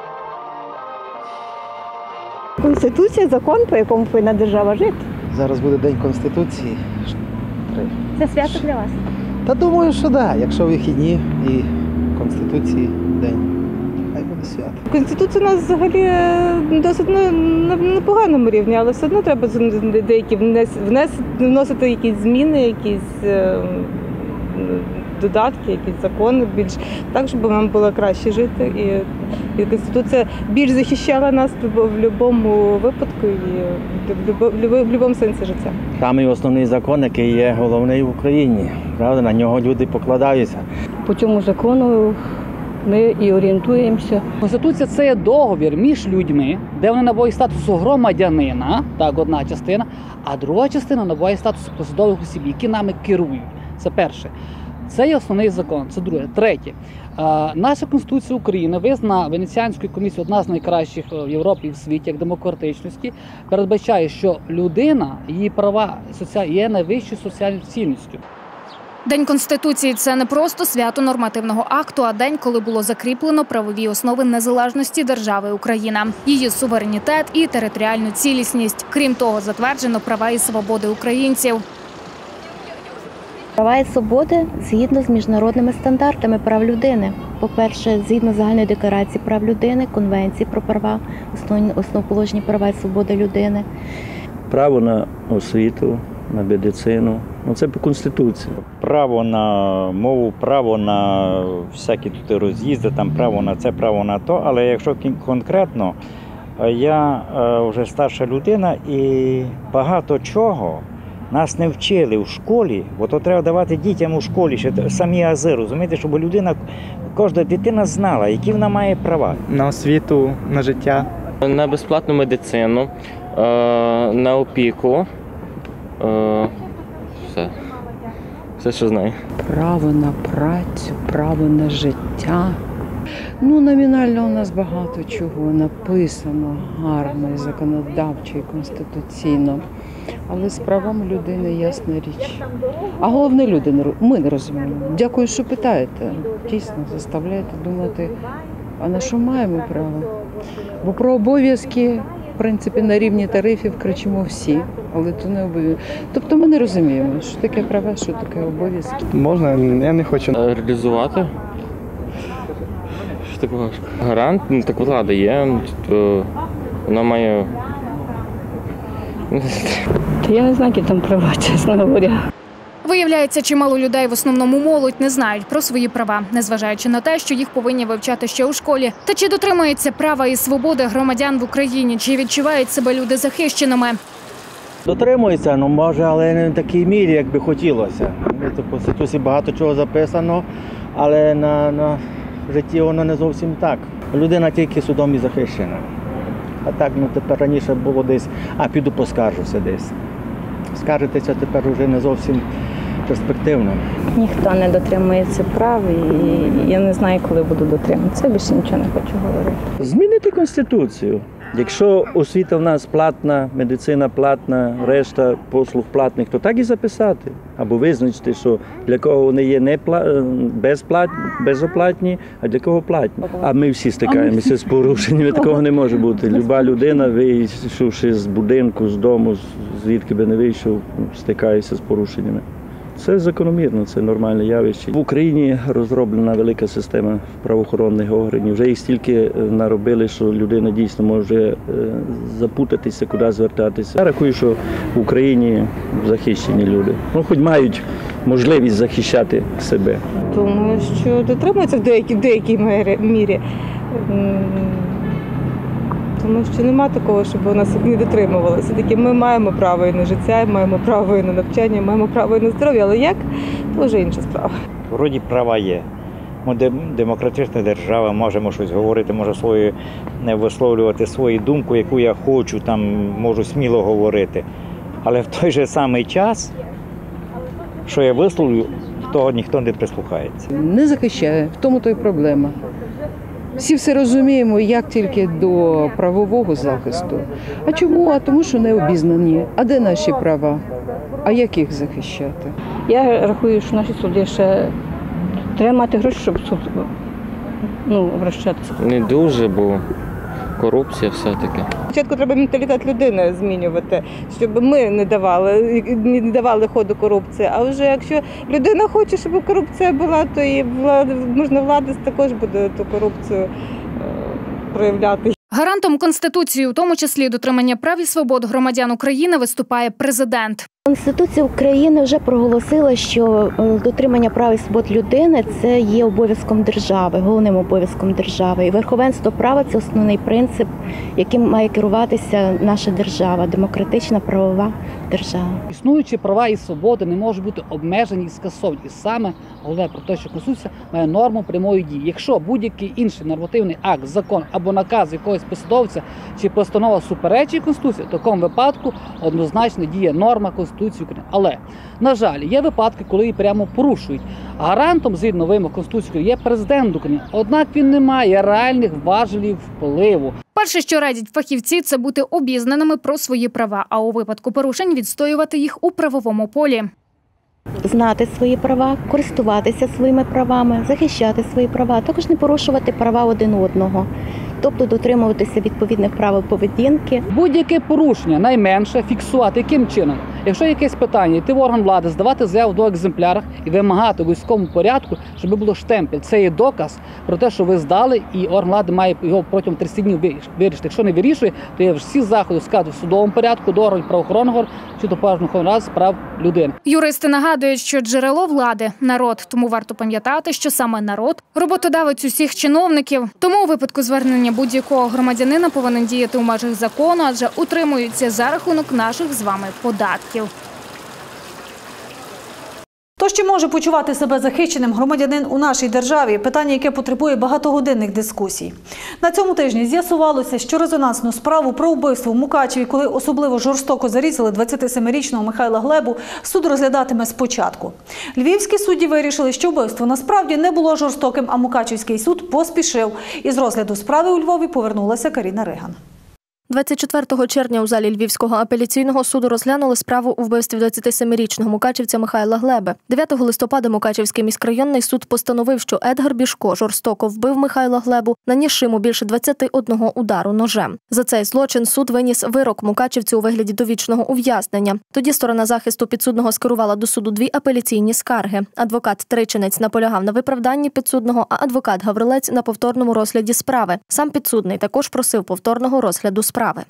Конституція – закон, по якому повинна держава жити. Зараз буде День Конституції. Це свято для вас? Та думаю, що так. Якщо вихідні і Конституції день, хай буде свято. Конституція у нас взагалі досить на поганому рівні, але все одно треба деякі вносити якісь зміни, якісь додатки, якісь закони, більш так, щоб нам було краще жити. І Конституція більш захищала нас в будь-якому випадку і в будь-якому сенсі життя. Саме основний закон, який є головний в Україні. Правда, на нього люди покладаються. По цьому закону ми і орієнтуємося. Конституція – це є договір між людьми, де вони набувають статусу громадянина, так, одна частина, а друга частина набуває статусу посадових осіб, які нами керують. Це перше. Це є основний закон. Це друге. Третє. Наша Конституція України, визнана Венеціанською комісією одна з найкращих в Європі і в світі, як демократичності, передбачає, що людина, її права є найвищою соціальною цінністю. День Конституції – це не просто свято нормативного акту, а день, коли було закріплено правові основи незалежності держави Україна, її суверенітет і територіальну цілісність. Крім того, затверджено права і свободи українців. Права і свободи згідно з міжнародними стандартами прав людини. По-перше, згідно загальної декларації прав людини, Конвенції про права, основоположні права і свободи людини. Право на освіту, на медицину, це по Конституції. Право на мову, право на всякі тут роз'їзди, там право на це, право на то. Але якщо конкретно, я вже старша людина і багато чого нас не вчили в школі, бо то треба давати дітям у школі, ще самі ази, розумієте, щоб людина, кожна дитина знала, які вона має права. На освіту, на життя. На безплатну медицину, на опіку, все, що знаю. Право на працю, право на життя. Номінально у нас багато чого написано гарно, і законодавчо, і конституційно. Але з правами людини ясна річ. А головне, люди ми не розуміємо. Дякую, що питаєте. Дійсно, заставляєте думати, а на що маємо право? Бо про обов'язки, в принципі, на рівні тарифів кричимо всі, але то не обов'язки. Тобто ми не розуміємо, що таке права, що таке обов'язки. Можна, я не хочу. Реалізувати? Що таке важко? Гарант, так влада є, вона має... Я не знаю, які там права, чесно говоря. Виявляється, чимало людей, в основному молодь, не знають про свої права, незважаючи на те, що їх повинні вивчати ще у школі. Та чи дотримуються права і свободи громадян в Україні, чи відчувають себе люди захищеними? Дотримуються, може, але не в такій мірі, як би хотілося. В Конституції багато чого записано, але на житті воно не зовсім так. Людина тільки судом і захищена. А так, тепер раніше було десь, піду поскаржуся десь. Скаржитися тепер вже не зовсім перспективно. Ніхто не дотримується прав і я не знаю, коли буду дотримуватися. Я більше нічого не хочу говорити. Змінити Конституцію. Якщо освіта в нас платна, медицина платна, решта послуг платних, то так і записати. Або визначити, що для кого вони є безоплатні, а для кого платні. А ми всі стикаємося з порушеннями, такого не може бути. Люба людина, вийшовши з будинку, з дому, звідки би не вийшов, стикається з порушеннями. Це закономірно, це нормальне явище. В Україні розроблена велика система правоохоронних органів. Вже їх стільки наробили, що людина дійсно може запутатися, куди звертатися. Я рахую, що в Україні захищені люди. Хоч мають можливість захищати себе. Думаю, що дотримуються в деякій мірі. Тому що нема такого, щоб у нас не дотримувалися. Все-таки ми маємо право і на життя, маємо право і на навчання, маємо право і на здоров'я, але як – це вже інша справа. Вроді права є. Ми демократична держава, можемо щось говорити, можу висловлювати свою думку, яку я хочу, там можу сміло говорити. Але в той же самий час, що я висловлю, того ніхто не прислухається. Не захищає, в тому то й проблема. Всі все розуміємо, як тільки до правового захисту. А чому? А тому, що не обізнані. А де наші права? А як їх захищати? Я рахую, що наші суди ще треба мати гроші, щоб суд вращатися. Не дуже, бо корупція все-таки. Спочатку треба менталітет людини змінювати, щоб ми не давали ходу корупції. А вже якщо людина хоче, щоб корупція була, то і можна влада також буде ту корупцію проявляти. Гарантом Конституції, у тому числі дотримання прав і свобод громадян України, виступає президент. Конституція України вже проголосила, що дотримання прав і свобод людини – це є обов'язком держави, головним обов'язком держави. І верховенство права – це основний принцип, яким має керуватися наша держава, демократична правова держава. Існуючі права і свободи не можуть бути обмежені і скасовані. І саме головне про те, що Конституція має норму прямої дії. Якщо будь-який інший нормативний акт, закон або наказ якогось посадовця чи постанова суперечить Конституції, в такому випадку однозначно діє норма Конституції України. Але, на жаль, є випадки, коли її прямо порушують. Гарантом, згідно вимог Конституції України, є президент України. Однак він не має реальних важелів впливу. Перше, що радять фахівці, це бути обізнаними про свої права, а у випадку порушень відстоювати їх у правовому полі. Знати свої права, користуватися своїми правами, захищати свої права, також не порушувати права один одного. Тобто дотримуватися відповідних правил поведінки. Будь-яке порушення найменше фіксувати яким чином? Якщо якесь питання, йти в орган влади, здавати заяву в 2 екземплярах і вимагати у військовому порядку, щоб було штемпель. Це є доказ про те, що ви здали, і орган влади має його протягом 30 днів вирішити. Якщо не вирішує, то є всі заходи складу в судовому порядку до органів правоохоронного чи до Верховної Ради з прав людини. Юристи нагадують, що джерело влади – народ, тому варто пам'ятати, що саме народ – роботодавець усіх чиновників. Тому у випадку звернення будь-якого громадянина повинен діяти у межах закону, адже утримуються за рахунок наших з вами податків. Тож чи може почувати себе захищеним громадянин у нашій державі? Питання, яке потребує багатогодинних дискусій. На цьому тижні з'ясувалося, що резонансну справу про вбивство в Мукачеві, коли особливо жорстоко зарізали 27-річного Михайла Глебу, суд розглядатиме спочатку. Львівські судді вирішили, що вбивство насправді не було жорстоким, а Мукачевський суд поспішив. Із розгляду справи у Львові повернулася Каріна Риган. 24 червня у залі Львівського апеляційного суду розглянули справу у вбивстві 27-річного мукачівця Михайла Глеби. 9 листопада Мукачівський міськрайонний суд постановив, що Едгар Бішко жорстоко вбив Михайла Глебу, нанісши йому більше 21 удару ножем. За цей злочин суд виніс вирок мукачівцю у вигляді довічного ув'язнення. Тоді сторона захисту підсудного скерувала до суду 2 апеляційні скарги. Адвокат Тричинець наполягав на виправданні підсудного, а адвокат Гаврилець – на повторному розгляді справи. Сам підсудний також просив повторного розгляду справи. Я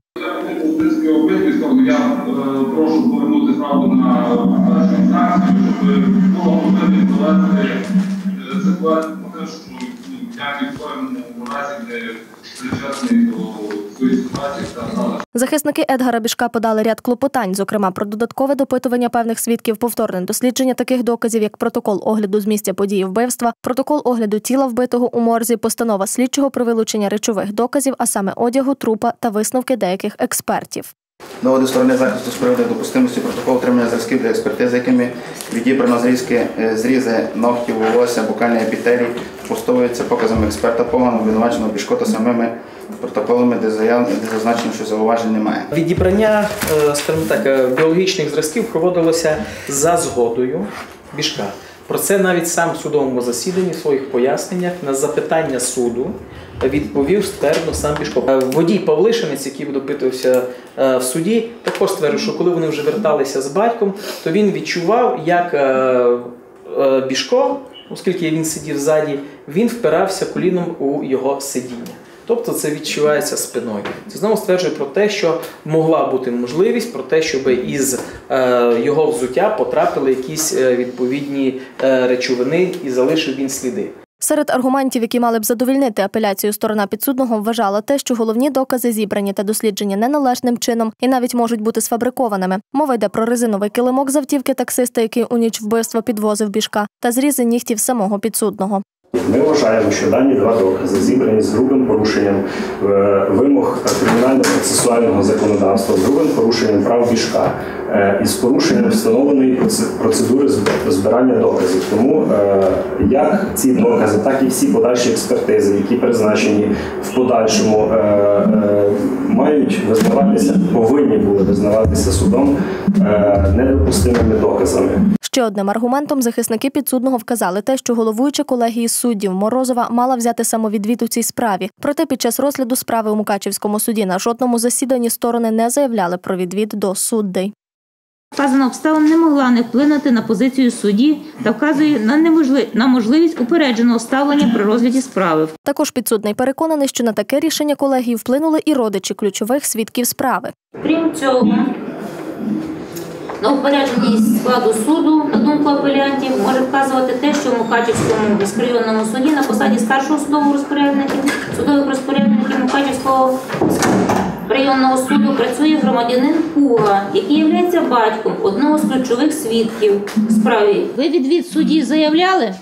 прошу повернути справу на першу інстанцію, щоб було можливість довести ситуацію про те, що я ні в коєму разі не причетний до цієї ситуації та сталося. Захисники Едгара Бішка подали ряд клопотань, зокрема про додаткове допитування певних свідків, повторне дослідження таких доказів, як протокол огляду з місця події вбивства, протокол огляду тіла вбитого у морзі, постанова слідчого про вилучення речових доказів, а саме одягу, трупа та висновки деяких експертів. Доводи сторони захисту з приводу допустимості протоколу отримання зразків для експертизи, якими відібрано зрізи ногтів, волосся, букальний епітелій, спростовуються показами експерта погано обвинуваченого Бішко та самими протоколами, де зазначено, що зауважень немає. Відібрання, скажімо так, біологічних зразків проводилося за згодою Бішка. Про це навіть сам в судовому засіданні в своїх поясненнях на запитання суду відповів ствердно сам Бішко. Водій Павлишинець, який допитувався в суді, також стверджує, що коли вони вже верталися з батьком, то він відчував, як Бішко, оскільки він сидів ззаді, він впирався коліном у його сидіння. Тобто це відчувається спиною. Це знову стверджує про те, що могла бути можливість, про те, щоб із його взуття потрапили якісь відповідні речовини і залишив він сліди. Серед аргументів, які мали б задовольнити апеляцію, сторона підсудного вважала те, що головні докази зібрані та досліджені неналежним чином і навіть можуть бути сфабрикованими. Мова йде про резиновий килимок з автівки таксиста, який у ніч вбивства підвозив Бішка, та зрізи нігтів самого підсудного. Ми вважаємо, що дані два докази зібрані з грубим порушенням вимог кримінально-процесуального законодавства, з грубим порушенням прав Бішка і з порушенням встановленої процедури збирання доказів. Тому як ці докази, так і всі подальші експертизи, які призначені в подальшому, мають визнаватися, повинні були визнаватися судом недопустимими доказами. Ще одним аргументом захисники підсудного вказали те, що головуюча колегії суддів Морозова мала взяти самовідвід у цій справі. Проте під час розгляду справи у Мукачівському суді на жодному засіданні сторони не заявляли про відвід до суддей. Вказана обставина не могла не вплинути на позицію судді та вказує на можливість упередженого ставлення при розгляді справи. Також підсудний переконаний, що на таке рішення колегії вплинули і родичі ключових свідків справи. Крім цього, на упередженість складу суду, на думку апелянтів, може вказувати те, що в Мукачівському міськрайонному суді на посаді старшого судових розпорядників Мукачівського районного суду працює громадянин Пуга, який є батьком одного з ключових свідків в справі. Ви відвід судді заявляли?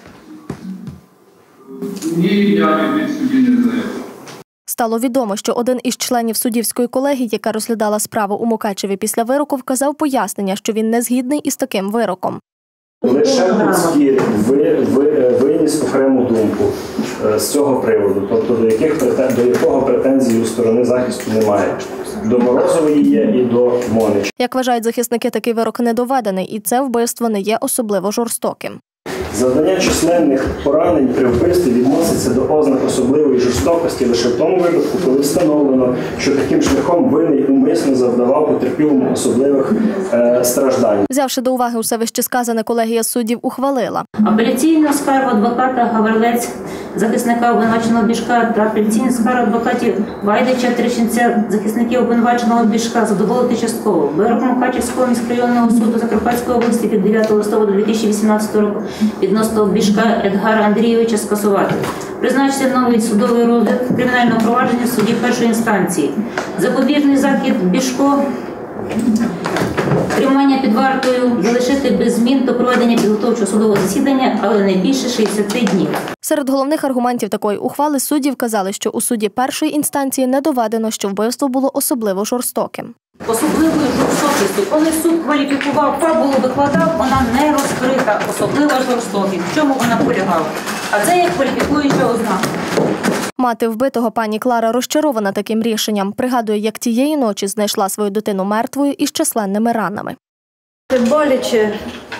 Ні, я відвід судді не заявляв. Стало відомо, що один із членів суддівської колегії, яка розглядала справу у Мукачеві після вироку, вказав пояснення, що він не згідний із таким вироком. Лише Пуцькір виніс окрему думку з цього приводу, тобто до якого претензій у сторони захисту немає. До Морозової є і до Монич. Як вважають захисники, такий вирок не доведений, і це вбивство не є особливо жорстоким. Завдання численних поранень при вбивстві відноситься до ознак особливої жорстокості лише в тому випадку, коли встановлено, що таким шляхом винний умисно завдавав потерпілому особливих страждань. Взявши до уваги усе вище сказане, колегія суддів ухвалила. Апеляційну скаргу адвоката Гаврилець, захисника обвинуваченого Бішка, та апеляційну скаргу адвокатів Вайдича, Трещенця, захисників обвинуваченого Бішка задоволити частково. Вирок Мукачівського міськрайонного суду Закарпатської області від 9 листопада 2018 року відносно Бішка Едгара Андрійовича скасувати. Призначити новий судовий розгляд кримінального провадження в суді першої інстанції. Запобіжний захід Бішко, тримання під вартою, залишити без змін до проведення підготовчого судового засідання, але не більше 60 днів. Серед головних аргументів такої ухвали судді вказали, що у суді першої інстанції не доведено, що вбивство було особливо жорстоким. Особливою жорстокістю, коли суд кваліфікував фабулу, викладав, вона не розкрита. Особлива жорстокість. В чому вона полягала? А це як кваліфікуюча ознака. Мати вбитого пані Клара розчарована таким рішенням. Пригадує, як тієї ночі знайшла свою дитину мертвою із численними ранами. Це боляче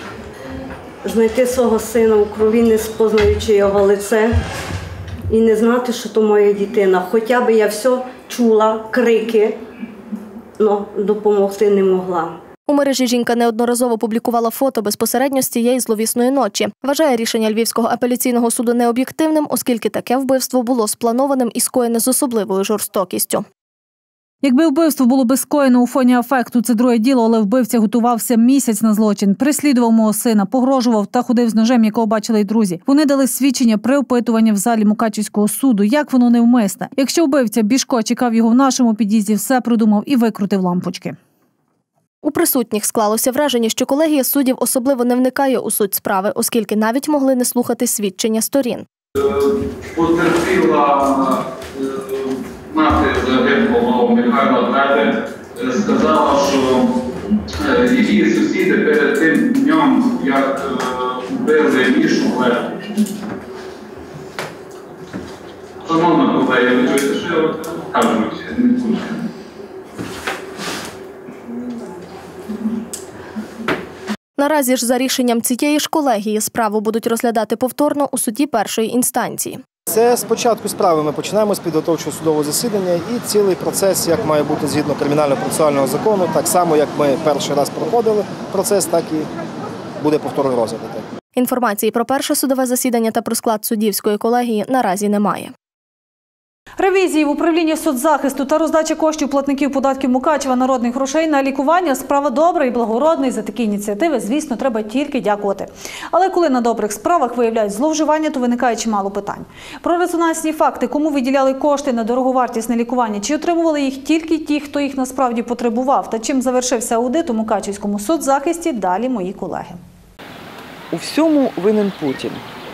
знайти свого сина у крові, не спознаючи його лице і не знати, що то моя дитина. Хоча б я все чула, крики, але допомогти не могла. У мережі жінка неодноразово публікувала фото безпосередньо з цієї зловісної ночі. Вважає рішення Львівського апеляційного суду необ'єктивним, оскільки таке вбивство було спланованим і скоєне з особливою жорстокістю. Якби вбивство було би скоєно у фоні афекту, це друге діло, але вбивця готувався місяць на злочин, переслідував мого сина, погрожував та ходив з ножем, якого бачили й друзі. Вони дали свідчення при опитуванні в залі Мукачівського суду, як воно невмисне. Якщо вбивця Бішко чекав його в нашому під'їзді, все продумав і викрутив лампочки. У присутніх склалося враження, що колегія суддів особливо не вникає у суть справи, оскільки навіть могли не слухати свідчення сторін. Потерпіла мати загиблого Михайла Драти сказала, що її сусіди перед тим днем, як вбили Мішу, шановна колегія, ви чуєте, що кажуть, не слухайте. Наразі ж за рішенням цієї ж колегії справу будуть розглядати повторно у суді першої інстанції. Це спочатку справи ми починаємо з підготовчого судового засідання і цілий процес, як має бути згідно кримінально-процесуального закону, так само, як ми перший раз проходили процес, так і буде повторний розгляд. Інформації про перше судове засідання та про склад суддівської колегії наразі немає. Ревізії в управлінні соцзахисту та роздача коштів платників податків Мукачева народних грошей на лікування – справа добра і благородна, і за такі ініціативи, звісно, треба тільки дякувати. Але коли на добрих справах виявляють зловживання, то виникає чимало питань. Про резонансні факти, кому виділяли кошти на дороговартісне лікування, чи отримували їх тільки ті, хто їх насправді потребував, та чим завершився аудит у Мукачевському соцзахисті, далі мої колеги. У всьому винен Путін.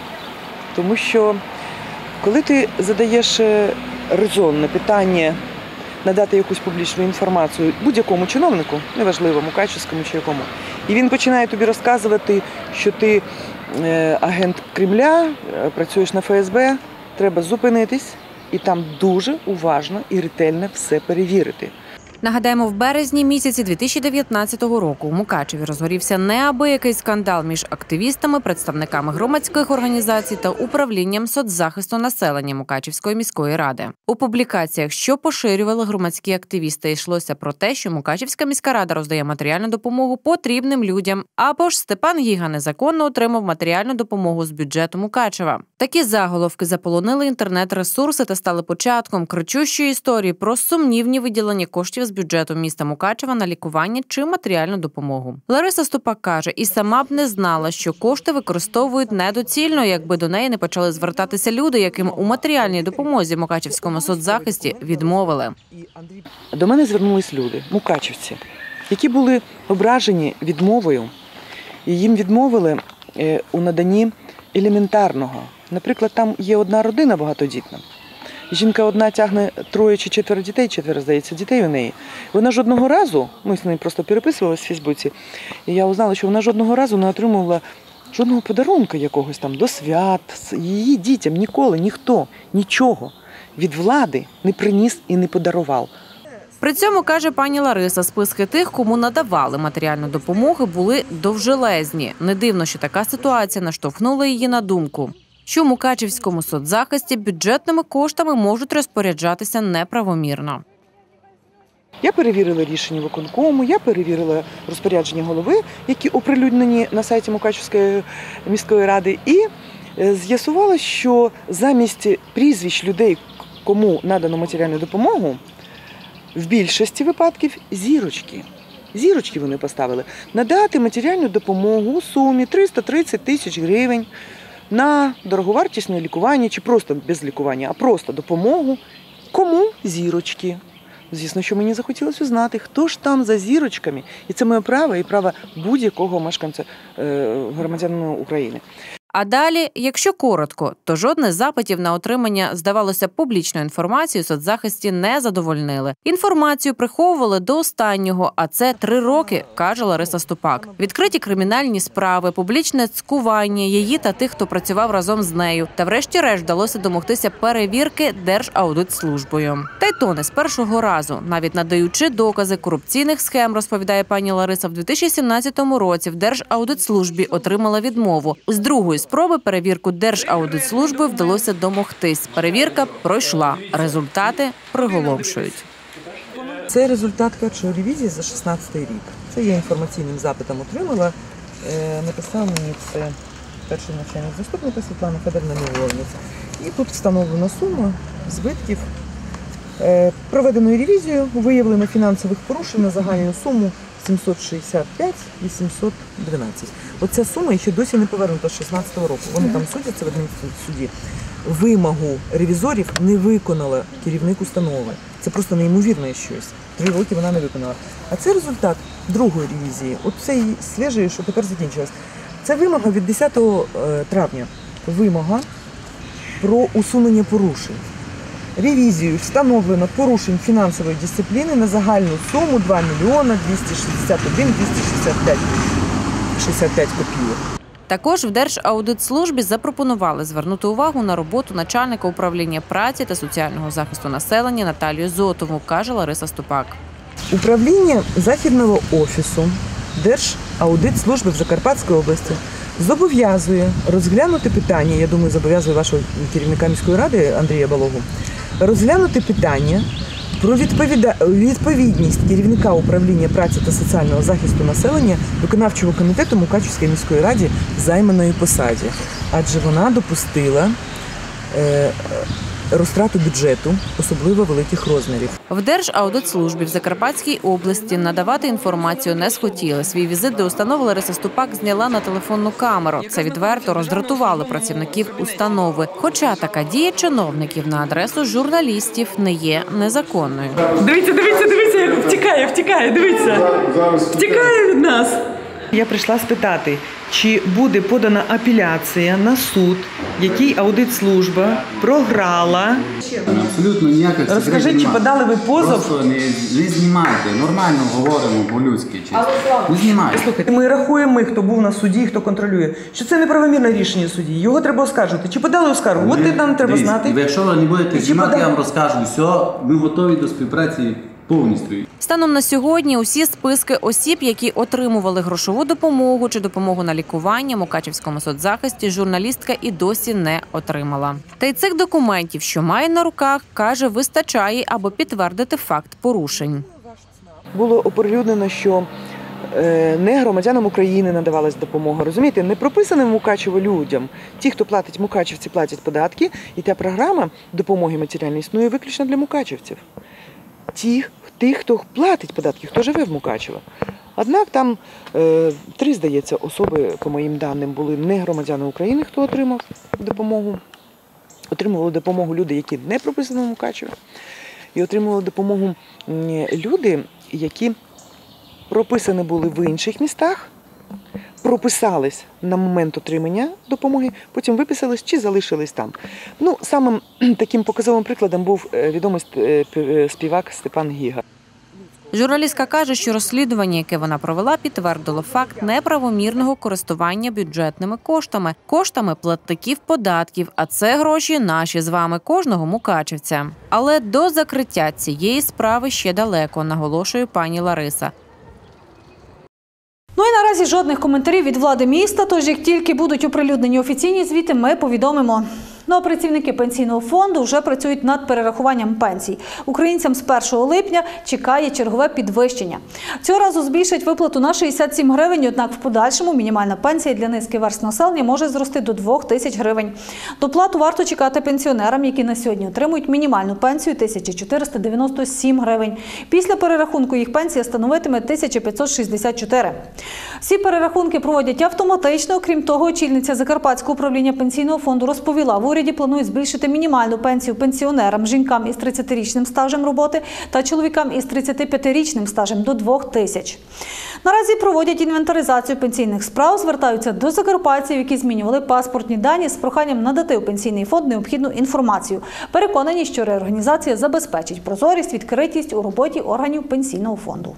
Тому що коли ти задаєш резонне питання надати якусь публічну інформацію будь-якому чиновнику, неважливо, Мукачевському чи якому, і він починає тобі розказувати, що ти агент Кремля, працюєш на ФСБ, треба зупинитись і там дуже уважно і ретельно все перевірити. Нагадаємо, в березні місяці 2019 року у Мукачеві розгорівся неабиякий скандал між активістами, представниками громадських організацій та управлінням соцзахисту населення Мукачевської міської ради. У публікаціях, що поширювали громадські активісти, йшлося про те, що Мукачевська міська рада роздає матеріальну допомогу потрібним людям, або ж Степан Гіга незаконно отримав матеріальну допомогу з бюджету Мукачева. Такі заголовки заполонили інтернет-ресурси та стали початком кричущої історії про сумнівні виділення коштів з бюджету міста Мукачева на лікування чи матеріальну допомогу. Лариса Ступак каже, і сама б не знала, що кошти використовують недоцільно, якби до неї не почали звертатися люди, яким у матеріальній допомозі в Мукачевському соцзахисті відмовили. До мене звернулись люди, мукачевці, які були ображені відмовою, і їм відмовили у наданні елементарного. Наприклад, там є одна родина багатодітна. Жінка одна тягне 3 чи 4 дітей, 4, здається, дітей у неї. Вона жодного разу, ми з нею просто переписувалися в Фейсбуці, і я узнала, що вона жодного разу не отримувала жодного подарунка якогось там до свят. Її дітям ніколи ніхто нічого від влади не приніс і не подарував. При цьому, каже пані Лариса, списки тих, кому надавали матеріальну допомогу, були довжелезні. Не дивно, що така ситуація наштовхнула її на думку, що в Мукачевському соцзахисті бюджетними коштами можуть розпоряджатися неправомірно. Я перевірила рішення виконкому, я перевірила розпорядження голови, які оприлюднені на сайті Мукачевської міської ради, і з'ясувала, що замість прізвищ людей, кому надано матеріальну допомогу, в більшості випадків зірочки. Зірочки вони поставили. Надати матеріальну допомогу у сумі 330 тисяч гривень на дороговартісне лікування, чи просто без лікування, а просто допомогу. Кому? Зірочки. Звісно, що мені захотілося знати, хто ж там за зірочками. І це моє право і право будь-якого мешканця, громадянина України. А далі, якщо коротко, то жодних запитів на отримання, здавалося, публічної інформації у соцзахисті не задовольнили. Інформацію приховували до останнього, а це 3 роки, каже Лариса Ступак. Відкриті кримінальні справи, публічне цькування її та тих, хто працював разом з нею. Та врешті-решт вдалося домогтися перевірки Держаудитслужбою. Та й то не з першого разу. Навіть надаючи докази корупційних схем, розповідає пані Лариса, в 2017 році в Держаудитслужбі отримала відмову. З другої спроби перевірку Держаудитслужби вдалося домогтись. Перевірка пройшла. Результати приголомшують. Це результат першої ревізії за 2016 рік. Це я інформаційним запитом отримала. Написав мені це перший начальник заступника Світлана Федорівна Невольниця. І тут встановлена сума збитків. Проведеною ревізією виявлено фінансових порушень на загальну суму 765 812. Оця сума ще досі не повернута з 2016 року. Вони там судяться в адмінсуді. Вимогу ревізорів не виконала керівник установи. Це просто неймовірне щось. 3 роки вона не виконала. А це результат другої ревізії. От цієї свіжої, що тепер закінчилась. Це вимога від 10 травня. Вимога про усунення порушень. Ревізією встановлено порушень фінансової дисципліни на загальну суму 2 мільйона 261 265 копійок. Також в Держаудитслужбі запропонували звернути увагу на роботу начальника управління праці та соціального захисту населення Наталію Зотову, каже Лариса Ступак. Управління Західного офісу Держаудитслужби в Закарпатській області зобов'язує розглянути питання, я думаю, зобов'язує вашого керівника міської ради Андрія Балогу, розглянути питання про відповідність керівника управління праці та соціального захисту населення виконавчого комітету Мукачівської міської ради займаної посаді, адже вона допустила розтрату бюджету особливо великих розмірів. В Держаудитслужбі в Закарпатській області надавати інформацію не схотіли. Свій візит до установи Лариса Ступак зняла на телефонну камеру. Це відверто роздратувало працівників установи. Хоча така дія чиновників на адресу журналістів не є незаконною. Дивіться, як втікає, дивіться. Втікає від нас. Я прийшла спитати, чи буде подана апеляція на суд, який аудитслужба програла. Абсолютно ніяких секретів. Розкажіть, чи подали ви позов? Просто не знімайте, нормально говоримо по-людськи. Не знімайте. Слухайте, ми рахуємо, хто був на суді, хто контролює, що це неправомірне рішення судді, його треба оскаржувати. Чи подали оскаргу? От нам треба знати. Якщо ви не будете знімати, я вам розкажу, все, ми готові до співпраці повністю. Станом на сьогодні усі списки осіб, які отримували грошову допомогу чи допомогу на лікування Мукачівському соцзахисті, журналістка і досі не отримала. Та й цих документів, що має на руках, каже, вистачає, аби підтвердити факт порушень. Було оприлюднено, що не громадянам України надавалась допомога. Розумієте, не прописаним Мукачево людям. Ті, хто платить мукачівці, платять податки, і та програма допомоги матеріальної існує виключно для мукачівців. Тих, хто платить податки, хто живе в Мукачево. Однак там 3, здається, особи, по моїм даним, були не громадяни України, хто отримав допомогу. Отримували допомогу люди, які не прописані в Мукачево. І отримували допомогу люди, які прописані були в інших містах, прописались на момент отримання допомоги, потім виписались чи залишились там. Самим таким показовим прикладом був відомий співак Степан Гіга. Журналістка каже, що розслідування, яке вона провела, підтвердило факт неправомірного користування бюджетними коштами платників податків, а це гроші наші з вами, кожного мукачівця. Але до закриття цієї справи ще далеко, наголошує пані Лариса. Ну і наразі жодних коментарів від влади міста, тож як тільки будуть оприлюднені офіційні звіти, ми повідомимо. Ну а працівники пенсійного фонду вже працюють над перерахуванням пенсій. Українцям з 1 липня чекає чергове підвищення. Цього разу збільшать виплату на 67 гривень, однак в подальшому мінімальна пенсія для низки верств населення може зрости до 2000 гривень. Доплату варто чекати пенсіонерам, які на сьогодні отримують мінімальну пенсію 1497 гривень. Після перерахунку їх пенсія становитиме 1564. Всі перерахунки проводять автоматично. Крім того, очільниця Закарпатського управління пенсійного фонду розповіла, в уряді планують збільшити мінімальну пенсію пенсіонерам, жінкам із 30-річним стажем роботи та чоловікам із 35-річним стажем до 2000. Наразі проводять інвентаризацію пенсійних справ, звертаються до закарпатців, які змінювали паспортні дані, з проханням надати у пенсійний фонд необхідну інформацію. Переконані, що реорганізація забезпечить прозорість, відкритість у роботі органів пенсійного фонду.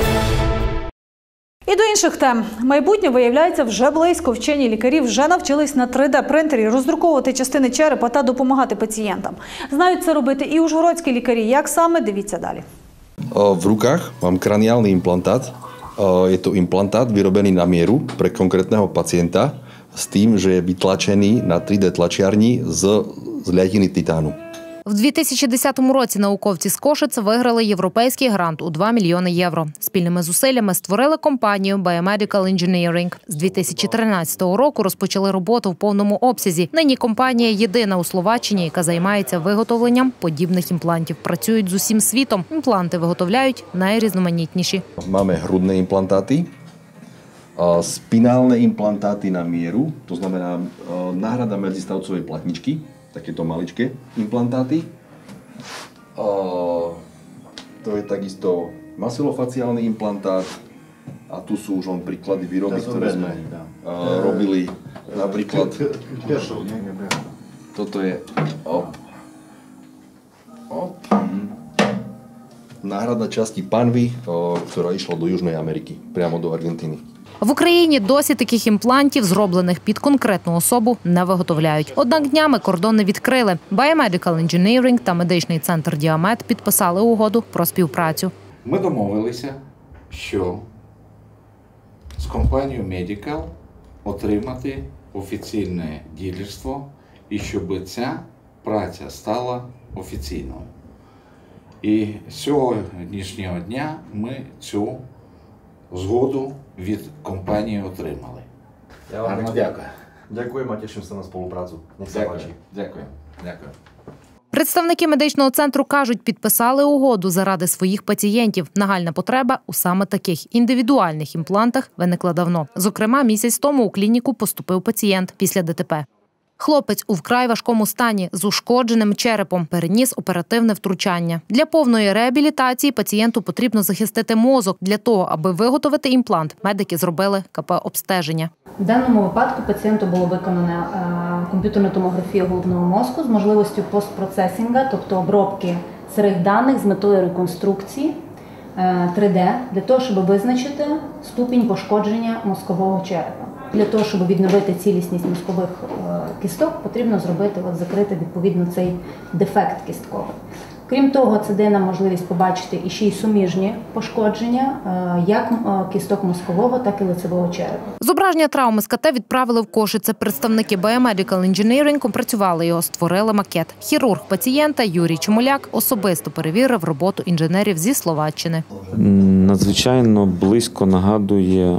І до інших тем. Майбутнє, виявляється, вже близько. Вчені лікарі вже навчились на 3D-принтері роздруковувати частини черепа та допомагати пацієнтам. Знають це робити і ужгородські лікарі. Як саме? Дивіться далі. V rukách mám kraniálny implantát. Je to implantát vyrobený na mieru pre konkrétneho pacienta s tým, že je vytlačený na 3D tlačiarni z liatiny titánu. В 2010 році науковці з Кошиц виграли європейський грант у 2 мільйони євро. Спільними зусиллями створили компанію Biomedical Engineering. З 2013 року розпочали роботу в повному обсязі. Нині компанія єдина у Словаччині, яка займається виготовленням подібних імплантів. Працюють з усім світом. Імпланти виготовляють найрізноманітніші. Máme hrudné implantáty, spinálne implantáty na mieru, to znamená náhrada medzistavcovej platničky, takéto maličké implantáty. To je takisto maxilofaciálny implantát a tu sú už len príklady výroby, ktoré sme robili. Napríklad toto je náhradná časti panvy, ktorá išla do Južnej Ameriky, priamo do Argentíny. В Україні досі таких імплантів, зроблених під конкретну особу, не виготовляють. Однак днями кордон не відкрили. Biomedical Engineering та медичний центр «Діамет» підписали угоду про співпрацю. Ми домовилися, що з компанією Medical отримати офіційне ділерство і щоб ця праця стала офіційною. І сьогоднішнього дня ми цю згоду від компанії отримали. Я вам Гарно дякую. Дякуємо, тішимося на співпрацю. Дякую. Представники медичного центру кажуть, підписали угоду заради своїх пацієнтів. Нагальна потреба у саме таких індивідуальних імплантах виникла давно. Зокрема, місяць тому у клініку поступив пацієнт після ДТП. Хлопець у вкрай важкому стані з ушкодженим черепом переніс оперативне втручання. Для повної реабілітації пацієнту потрібно захистити мозок. Для того, аби виготовити імплант, медики зробили КП-обстеження. В даному випадку пацієнту було виконано комп'ютерну томографію головного мозку з можливістю постпроцесінга, тобто обробки сирих даних з метою реконструкції 3D, для того, щоб визначити ступінь пошкодження мозкового черепа. Для того, щоб відновити цілісність мозкових кісток, потрібно закрити відповідно цей дефект кістковий. Крім того, це дає нам можливість побачити і ще й суміжні пошкодження як кісток мозкового, так і лицевого черепа. Зображення травми з КТ відправили в Кошице. Представники Biomedical Engineering опрацювали його, створили макет. Хірург пацієнта Юрій Чомуляк особисто перевірив роботу інженерів зі Словаччини. Надзвичайно близько нагадує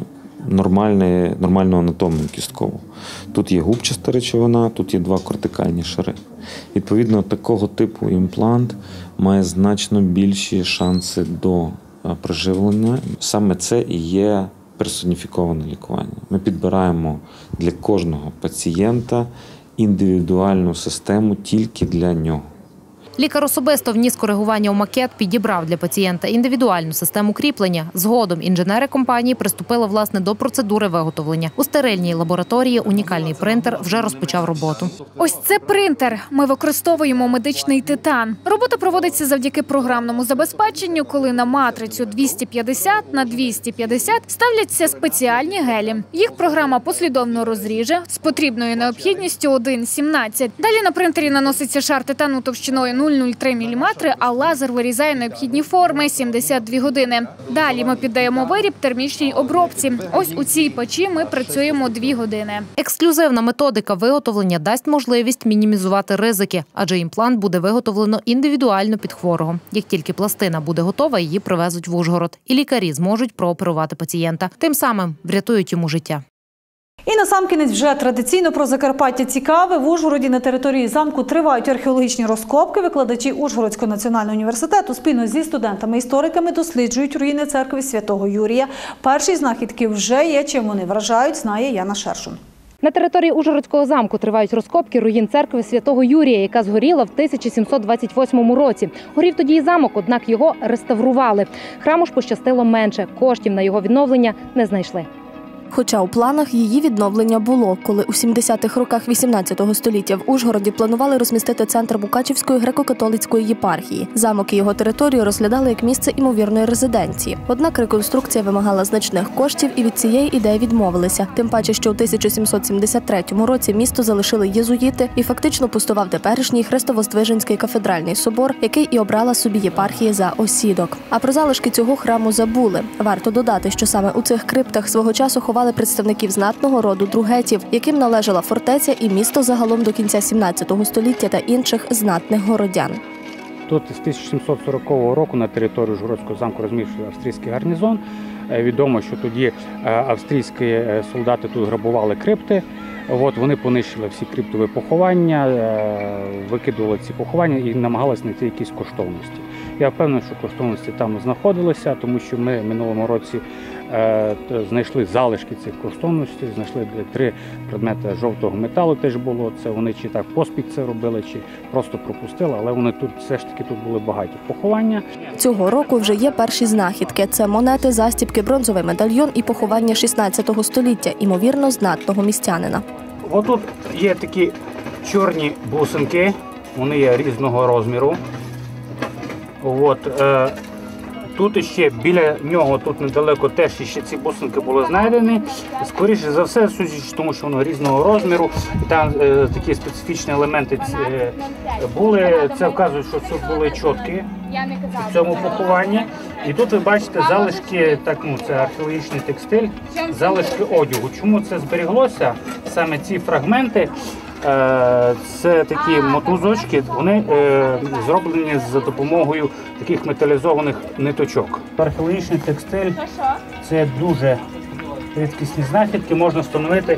нормальну анатомію кісткову. Тут є губчаста речовина, тут є два кортикальні шари. Відповідно, такого типу імплант має значно більші шанси до приживлення. Саме це і є персоніфіковане лікування. Ми підбираємо для кожного пацієнта індивідуальну систему тільки для нього. Лікар особисто вніс коригування у макет, підібрав для пацієнта індивідуальну систему кріплення. Згодом інженери компанії приступили, власне, до процедури виготовлення. У стерильній лабораторії унікальний принтер вже розпочав роботу. Ось це принтер. Ми використовуємо медичний титан. Робота проводиться завдяки програмному забезпеченню, коли на матрицю 250 на 250 ставляться спеціальні гелі. Їх програма послідовно розріже з потрібною необхідністю 1,17. Далі на принтері наноситься шар титану товщиною 0,03 мм, а лазер вирізає необхідні форми 72 години. Далі ми піддаємо виріб термічній обробці. Ось у цій печі ми працюємо 2 години. Ексклюзивна методика виготовлення дасть можливість мінімізувати ризики, адже імплант буде виготовлено індивідуально під хворого. Як тільки пластина буде готова, її привезуть в Ужгород. І лікарі зможуть прооперувати пацієнта. Тим самим врятують йому життя. І насамкінець вже традиційно про Закарпаття цікаве. В Ужгороді на території замку тривають археологічні розкопки. Викладачі Ужгородського національного університету спільно зі студентами-істориками досліджують руїни церкви Святого Юрія. Перші знахідки вже є. Чим вони вражають, знає Яна Шершун. На території Ужгородського замку тривають розкопки руїн церкви Святого Юрія, яка згоріла в 1728 році. Горів тоді і замок, однак його реставрували. Храму ж пощастило менше. Коштів на його відновлення не знайшли. Хоча у планах її відновлення було, коли у 70-х роках 18 століття в Ужгороді планували розмістити центр Мукачівської греко-католицької єпархії. Замок і його територію розглядали як місце імовірної резиденції. Однак реконструкція вимагала значних коштів і від цієї ідеї відмовилися. Тим паче, що у 1773 році місто залишили єзуїти і фактично пустував теперішній Хрестово-Здвиженський кафедральний собор, який і обрала собі єпархія за осідок. А про залишки цього храму забули. Варто додати, що саме у цих криптах свого часу ховали представників знатного роду Другетів, яким належала фортеця і місто загалом до кінця 17 століття та інших знатних городян. Тут з 1740 року на території Ужгородського замку розміщувався австрійський гарнізон. Відомо, що тоді австрійські солдати тут грабували крипти. Вони понищили всі криптові поховання, викидували ці поховання і намагалися знайти якісь коштовності. Я впевнений, що коштовності там знаходилися, тому що ми в минулому році знайшли залишки цих коштовностей, знайшли 3 предмети жовтого металу теж було. Це вони чи так поспіх це робили, чи просто пропустили, але вони тут все ж таки тут були багаті поховання. Цього року вже є перші знахідки. Це монети, застібки, бронзовий медальйон і поховання 16 століття, імовірно, знатного містянина. Отут є такі чорні бусинки, вони є різного розміру. Тут ще біля нього, тут недалеко теж ще ці бусинки були знайдені. Скоріше за все, судячи тому, що воно різного розміру, і там такі специфічні елементи були. Це вказує, що це були чотки в цьому похованні. І тут ви бачите залишки, це археологічний текстиль, залишки одягу. Чому це зберіглося? Саме ці фрагменти, це такі мотузочки, вони зроблені за допомогою таких металізованих ниточок. Археологічний текстиль – це дуже рідкісні знахідки, можна встановити,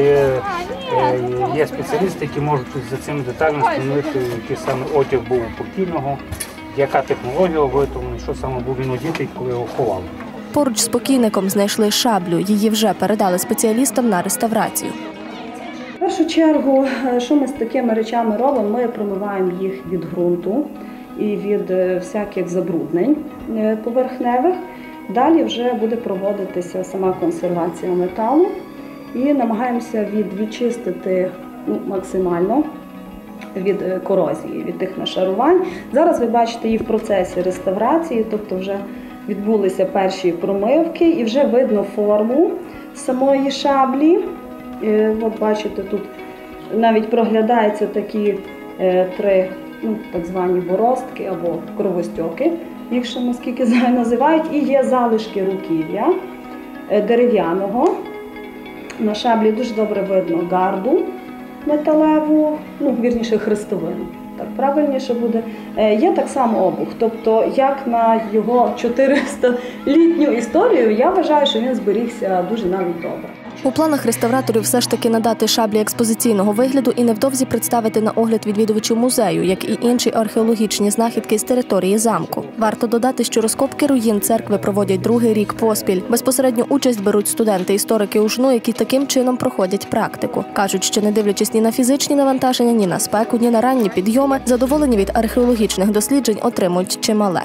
є спеціалісти, які можуть за цими деталями встановити, який саме одяг був у покійного, яка технологія виготовлена, що саме був він одітий, коли його ховали. Поруч з покійником знайшли шаблю. Її вже передали спеціалістам на реставрацію. В першу чергу, що ми з такими речами робимо, ми промиваємо їх від ґрунту і від всяких забруднень поверхневих. Далі вже буде проводитися сама консервація металу і намагаємося відчистити максимально від корозії, від тих нашарувань. Зараз ви бачите її в процесі реставрації, тобто вже відбулися перші промивки і вже видно форму самої шаблі. От бачите, тут навіть проглядаються такі три так звані боростки або кровостьоки, їх ще наскільки знаю називають, і є залишки руків'я дерев'яного. На шаблі дуже добре видно гарду металеву, вірніше хрестовину. Так правильніше буде. Є так само обух, тобто як на його 400-літню історію, я вважаю, що він зберігся дуже навіть добре. У планах реставраторів все ж таки надати шаблі експозиційного вигляду і невдовзі представити на огляд відвідувачів музею, як і інші археологічні знахідки з території замку. Варто додати, що розкопки руїн церкви проводять другий рік поспіль. Безпосередню участь беруть студенти-історики УЖНУ, які таким чином проходять практику. Кажуть, що не дивлячись ні на фізичні навантаження, ні на спеку, ні на ранні підйоми, задоволення від археологічних досліджень отримують чимале.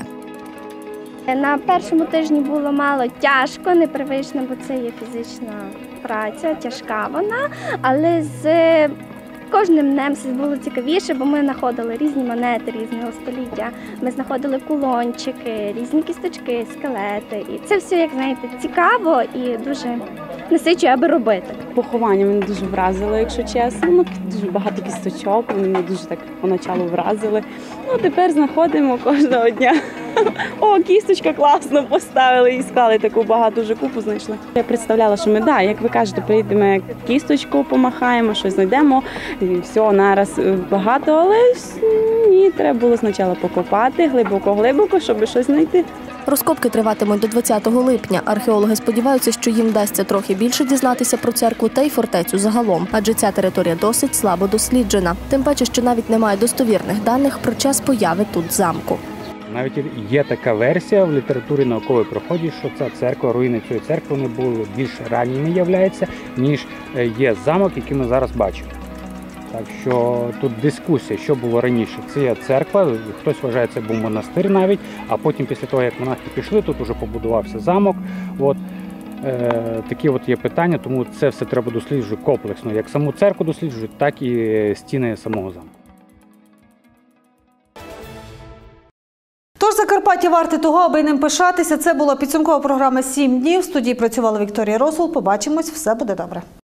На першому тижні було мало тяжко, непривично, бо це є фізична праця, тяжка вона, але з кожним днем все було цікавіше, бо ми знаходили різні монети різного століття, ми знаходили кулончики, різні кісточки, скелети. І це все, як знаєте, цікаво і дуже насичує, аби робити. Поховання мене дуже вразило, якщо чесно. Дуже багато кісточок, вони мене дуже так поначалу вразили. Тепер знаходимо кожного дня. О, кісточка класно поставили і склали таку багату вже купу знайшли. Я представляла, що ми, як ви кажете, прийдемо кісточку, помахаємо, щось знайдемо, і все, нараз багато, але ні, треба було спочатку покопати глибоко-глибоко, щоб щось знайти. Розкопки триватимуть до 20 липня. Археологи сподіваються, що їм вдасться трохи більше дізнатися про церкву та й фортецю загалом, адже ця територія досить слабо досліджена. Тим паче, що навіть немає достовірних даних про час появи тут замку. Навіть є така версія в літературі науковій проході, що ця церква, руїни цієї церкви, вони були більш ранніми являються, ніж є замок, який ми зараз бачимо. Так що тут дискусія, що було раніше. Це є церква, хтось вважає, це був монастир навіть, а потім після того, як монахи пішли, тут вже побудувався замок. Такі є питання, тому це все треба досліджувати комплексно. Як саму церкву досліджують, так і стіни самого замку. Тож Закарпаття варте того, аби ним пишатися. Це була підсумкова програма «7 днів». В студії працювала Вікторія Росул. Побачимось, все буде добре.